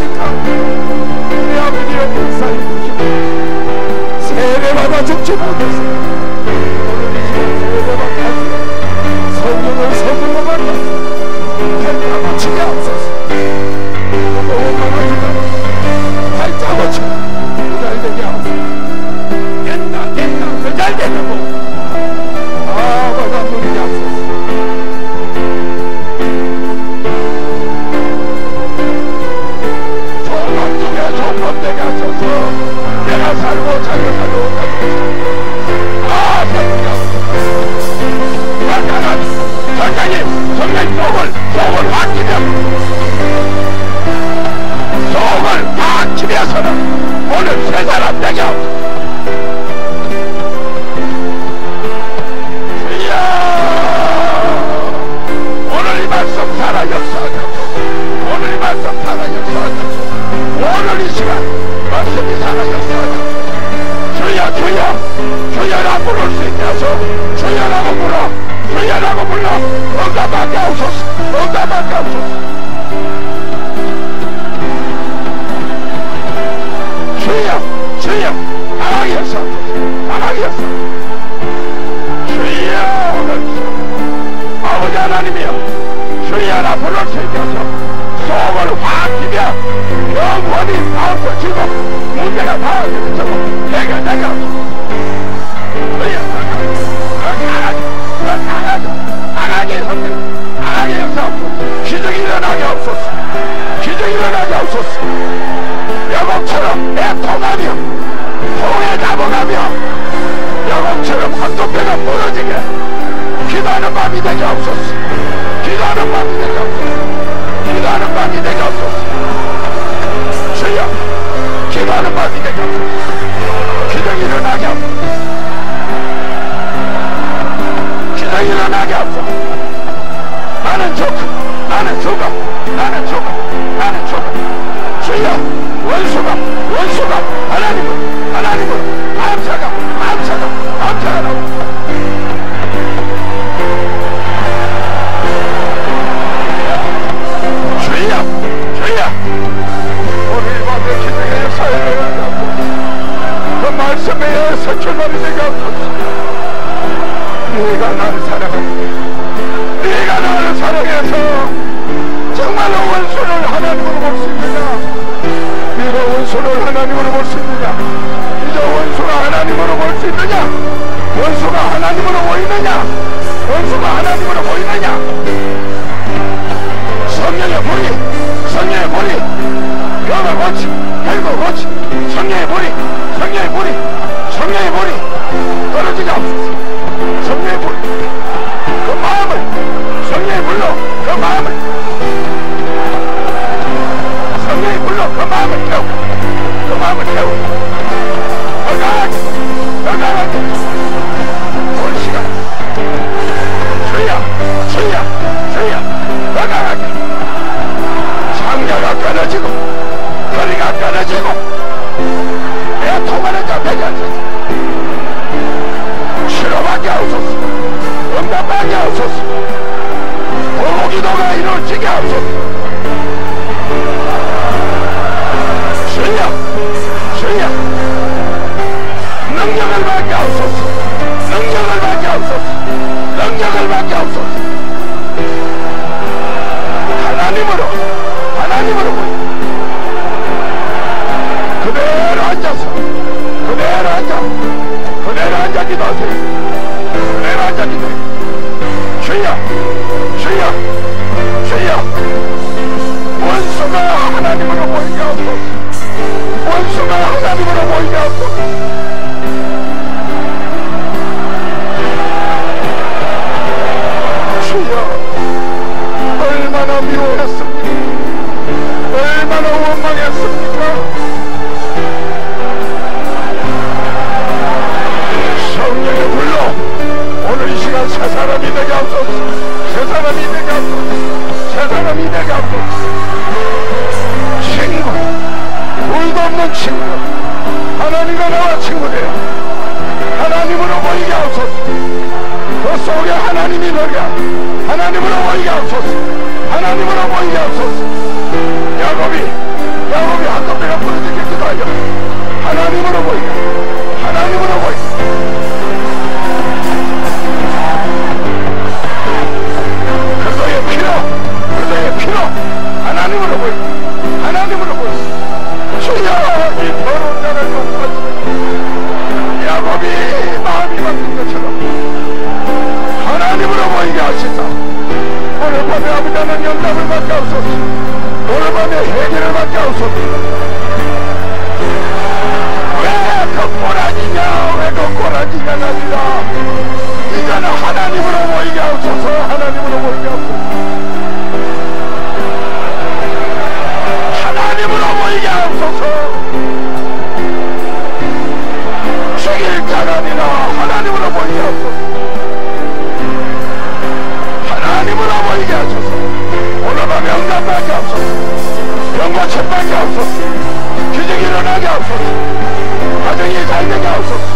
하나니까 내 아버지의 역사에 보시고 세례받아 죽지 못해서 오늘 이 시간 세례받아 성령을 성령으로 만나서 발자고 치게 하옵소서. 너무 원망하지만 발자고 치고 잘 되게 하옵소서. 된다 더 잘 되라고 아버지 누리게 하옵소서. 종범 중에 종범 되게 하소서. 내가 살고 자기가 살고 아 살게 하옵소서. 약간한 선생님 속을 확기면서는 오늘 세 사람 되게 하옵소서. 오늘 이 말씀 살아 역사하자. 오늘 이 말씀 살아 역사하자. 오늘 이 시간 말씀이 살아 역사하자. 주여라 부를 수 있게 하소. 주여라고 불러. 주여라고 불러. 응답하게 하옵소서. 응답하게 하옵소서. 주여 강하게 하소. 강하게 하소. 주여 오늘 아버지 하나님이여 주여라 부를 수 있게 하소. 속을 확 비벼 영원히 파묻혀지고 문제가 파묻혀지고 해결되게 하소. 강하게 역사하옵소서. 기적이 일어나게 하옵소서. 기적이 일어나게 하옵소서. 여공처럼 애통하며 통에 잡아가며 여공처럼 한쪽배가 부러지게 기도하는 밤이 되게 하옵소서. 기도하는 밤이 되게 하옵소서. 기도하는 밤이 되게 하옵소서. 주여 기도하는 밤이 되게 하옵소서. 기적이 일어나게 하옵소서. 기적이 일어나게 하옵소서. 나는 죽어 나는 죽어 나는 죽어 나는 죽어. 주여 원수가 하나님을 감사하라고 주여 오늘 밤에 기적의 역사에 그 말씀에 의해서 출발이 되게 하옵소서. 네가 나를 사랑해서 정말로 원수를 하나님으로 볼 수 있느냐. 네가 원수를 하나님으로 볼 수 있느냐. 이제 원수가 하나님으로 볼 수 있느냐. 원수가 하나님으로 보이느냐. 원수가 하나님으로 보이느냐. 성령의 불이 뼈가 고치 혈고 고치 성령의 불이 떨어지지 않소서. 성령의 불 그 마음을 성령의 불로 그 마음을 태우고 더 강하게 올 시간 주여 더 강하게 창자가 끊어지고 거리가 끊어지고 내 통하는 자 되게 하소서. 치료받게 하옵소서. 응답받게 하옵소서. 보기도가 이루어지게 하옵소서. 주여 능력을 받게 하옵소서. 능력을 받게 하옵소서. 하나님으로 보여 그대로 앉아 기도하세요. 그대로 앉아 기도해. 주여 원수가 하나님으로 보이게 하옵소서. 원수가 하나님으로 보이게 하옵소서. 주여 얼마나 미워했습니까. 얼마나 원망했습니까. 성령의 불로 오늘 이 시간 새 사람이 되게 하옵소서. 새 사람이 되게 하옵소서. 친구 불도 없는 친구 하나님과 나와 친구 되어 하나님으로 보이게 하옵소서. 그 속에 하나님이 너가 하나님으로 보이게 하옵소서. 야곱이 밤에 아버지 하나님 영감을 받게 하옵소서. 오늘 밤에 해결을 받게 하옵소서. 왜 그 꼬라지냐, 왜 그 꼬라지냐 나지라. 이제는 하나님으로 모이게 하옵소서. 하나님으로 모이게 하옵소서. 하나님으로 모이게 하옵소서. 죽일 자라니라. 하나님으로 모이게 하옵소서. 하나님으로 모이게 하소서. 오늘 밤 영감받게 하옵소서. 영광 받게 하옵소서. 기적이 일어나게 하옵소서. 가정이 잘되게 하옵소서.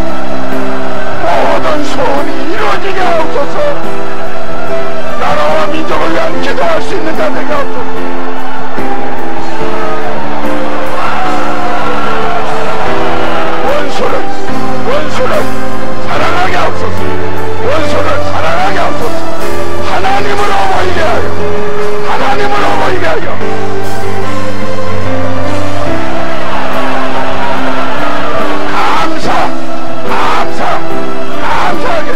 모든 소원이 이루어지게 하옵소서. 나라와 민족을 위한 기도할 수 있는 자 되게 하옵소서. 원수를 사랑하게 하옵소서. 원수를 사랑하게 하옵소서. 하나님으로 모이게 하여, 하나님으로 모이게 하여. 감사하게.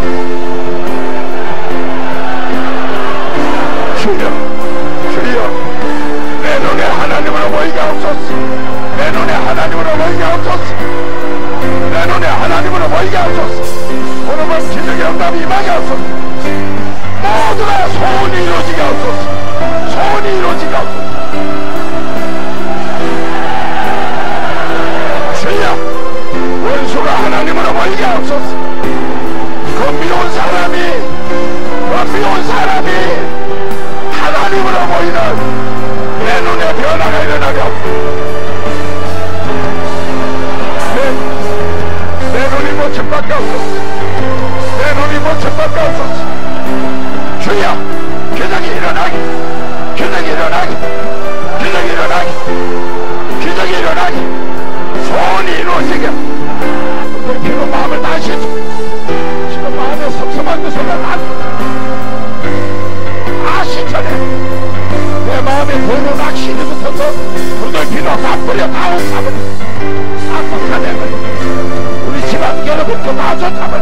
주여, 내 눈에 하나님으로 모이게 하옵소서. 내 눈에 하나님으로 모이게 하옵소서. 내 눈에 하나님으로 모이게 하옵소서. 오늘 밤 기적의 응답이 임하게 하옵소서. 모두가 소원이 이루어지게 하옵소서. 소원이 이루어지게 하옵소서. 주여, 원수가 하나님으로 모이게 하옵소서. 그 미운 사람이 하나님으로 모이는 내 눈에 변화가 일어나게 하옵소서. 내 눈이 모천받게 하옵소서. 내 눈이 모천받게 하옵소서. 주여, 기적이 일어나기, 기적이 일어나기, 기적이 일어나기, 기적이 일어나기, 소원이 이루어지게. 그 피로 마음을 다시죠. 지금 마음에 섭섭한 것을 아시잖아. 내 마음에 더러운 악신이 붙어서 그들 피로 다 뿌려, 다 옥사버려, 다 쏟아내버려. 우리 집안 결혼부터 다 쏟아버려.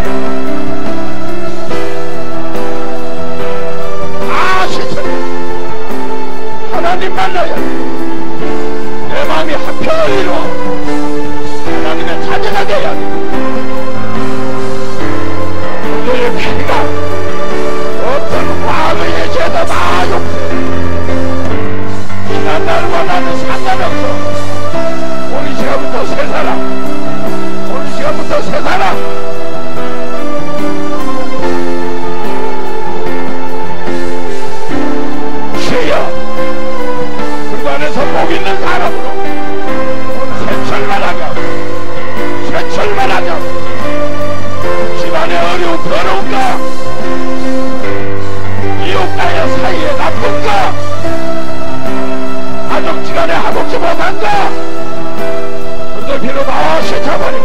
하나님 만나야 돼. 내 마음이 한편을 이루어 하나님의 자녀가 되어야 돼. 너의 피가 어떤 과거의 죄도 다 용서해. 지난 날과 나는 상관없어. 오늘 시간부터 새 사람, 오늘 시간부터 새 사람. 주여, 안에서 복 있는 사람으로 세철만하게 하고, 세철만하게 하고, 집안의 어려운 더러운가, 이웃과의 사이에 나쁜가, 가족지간에 하복지 못한가, 그들 비로 나와 씻어버리고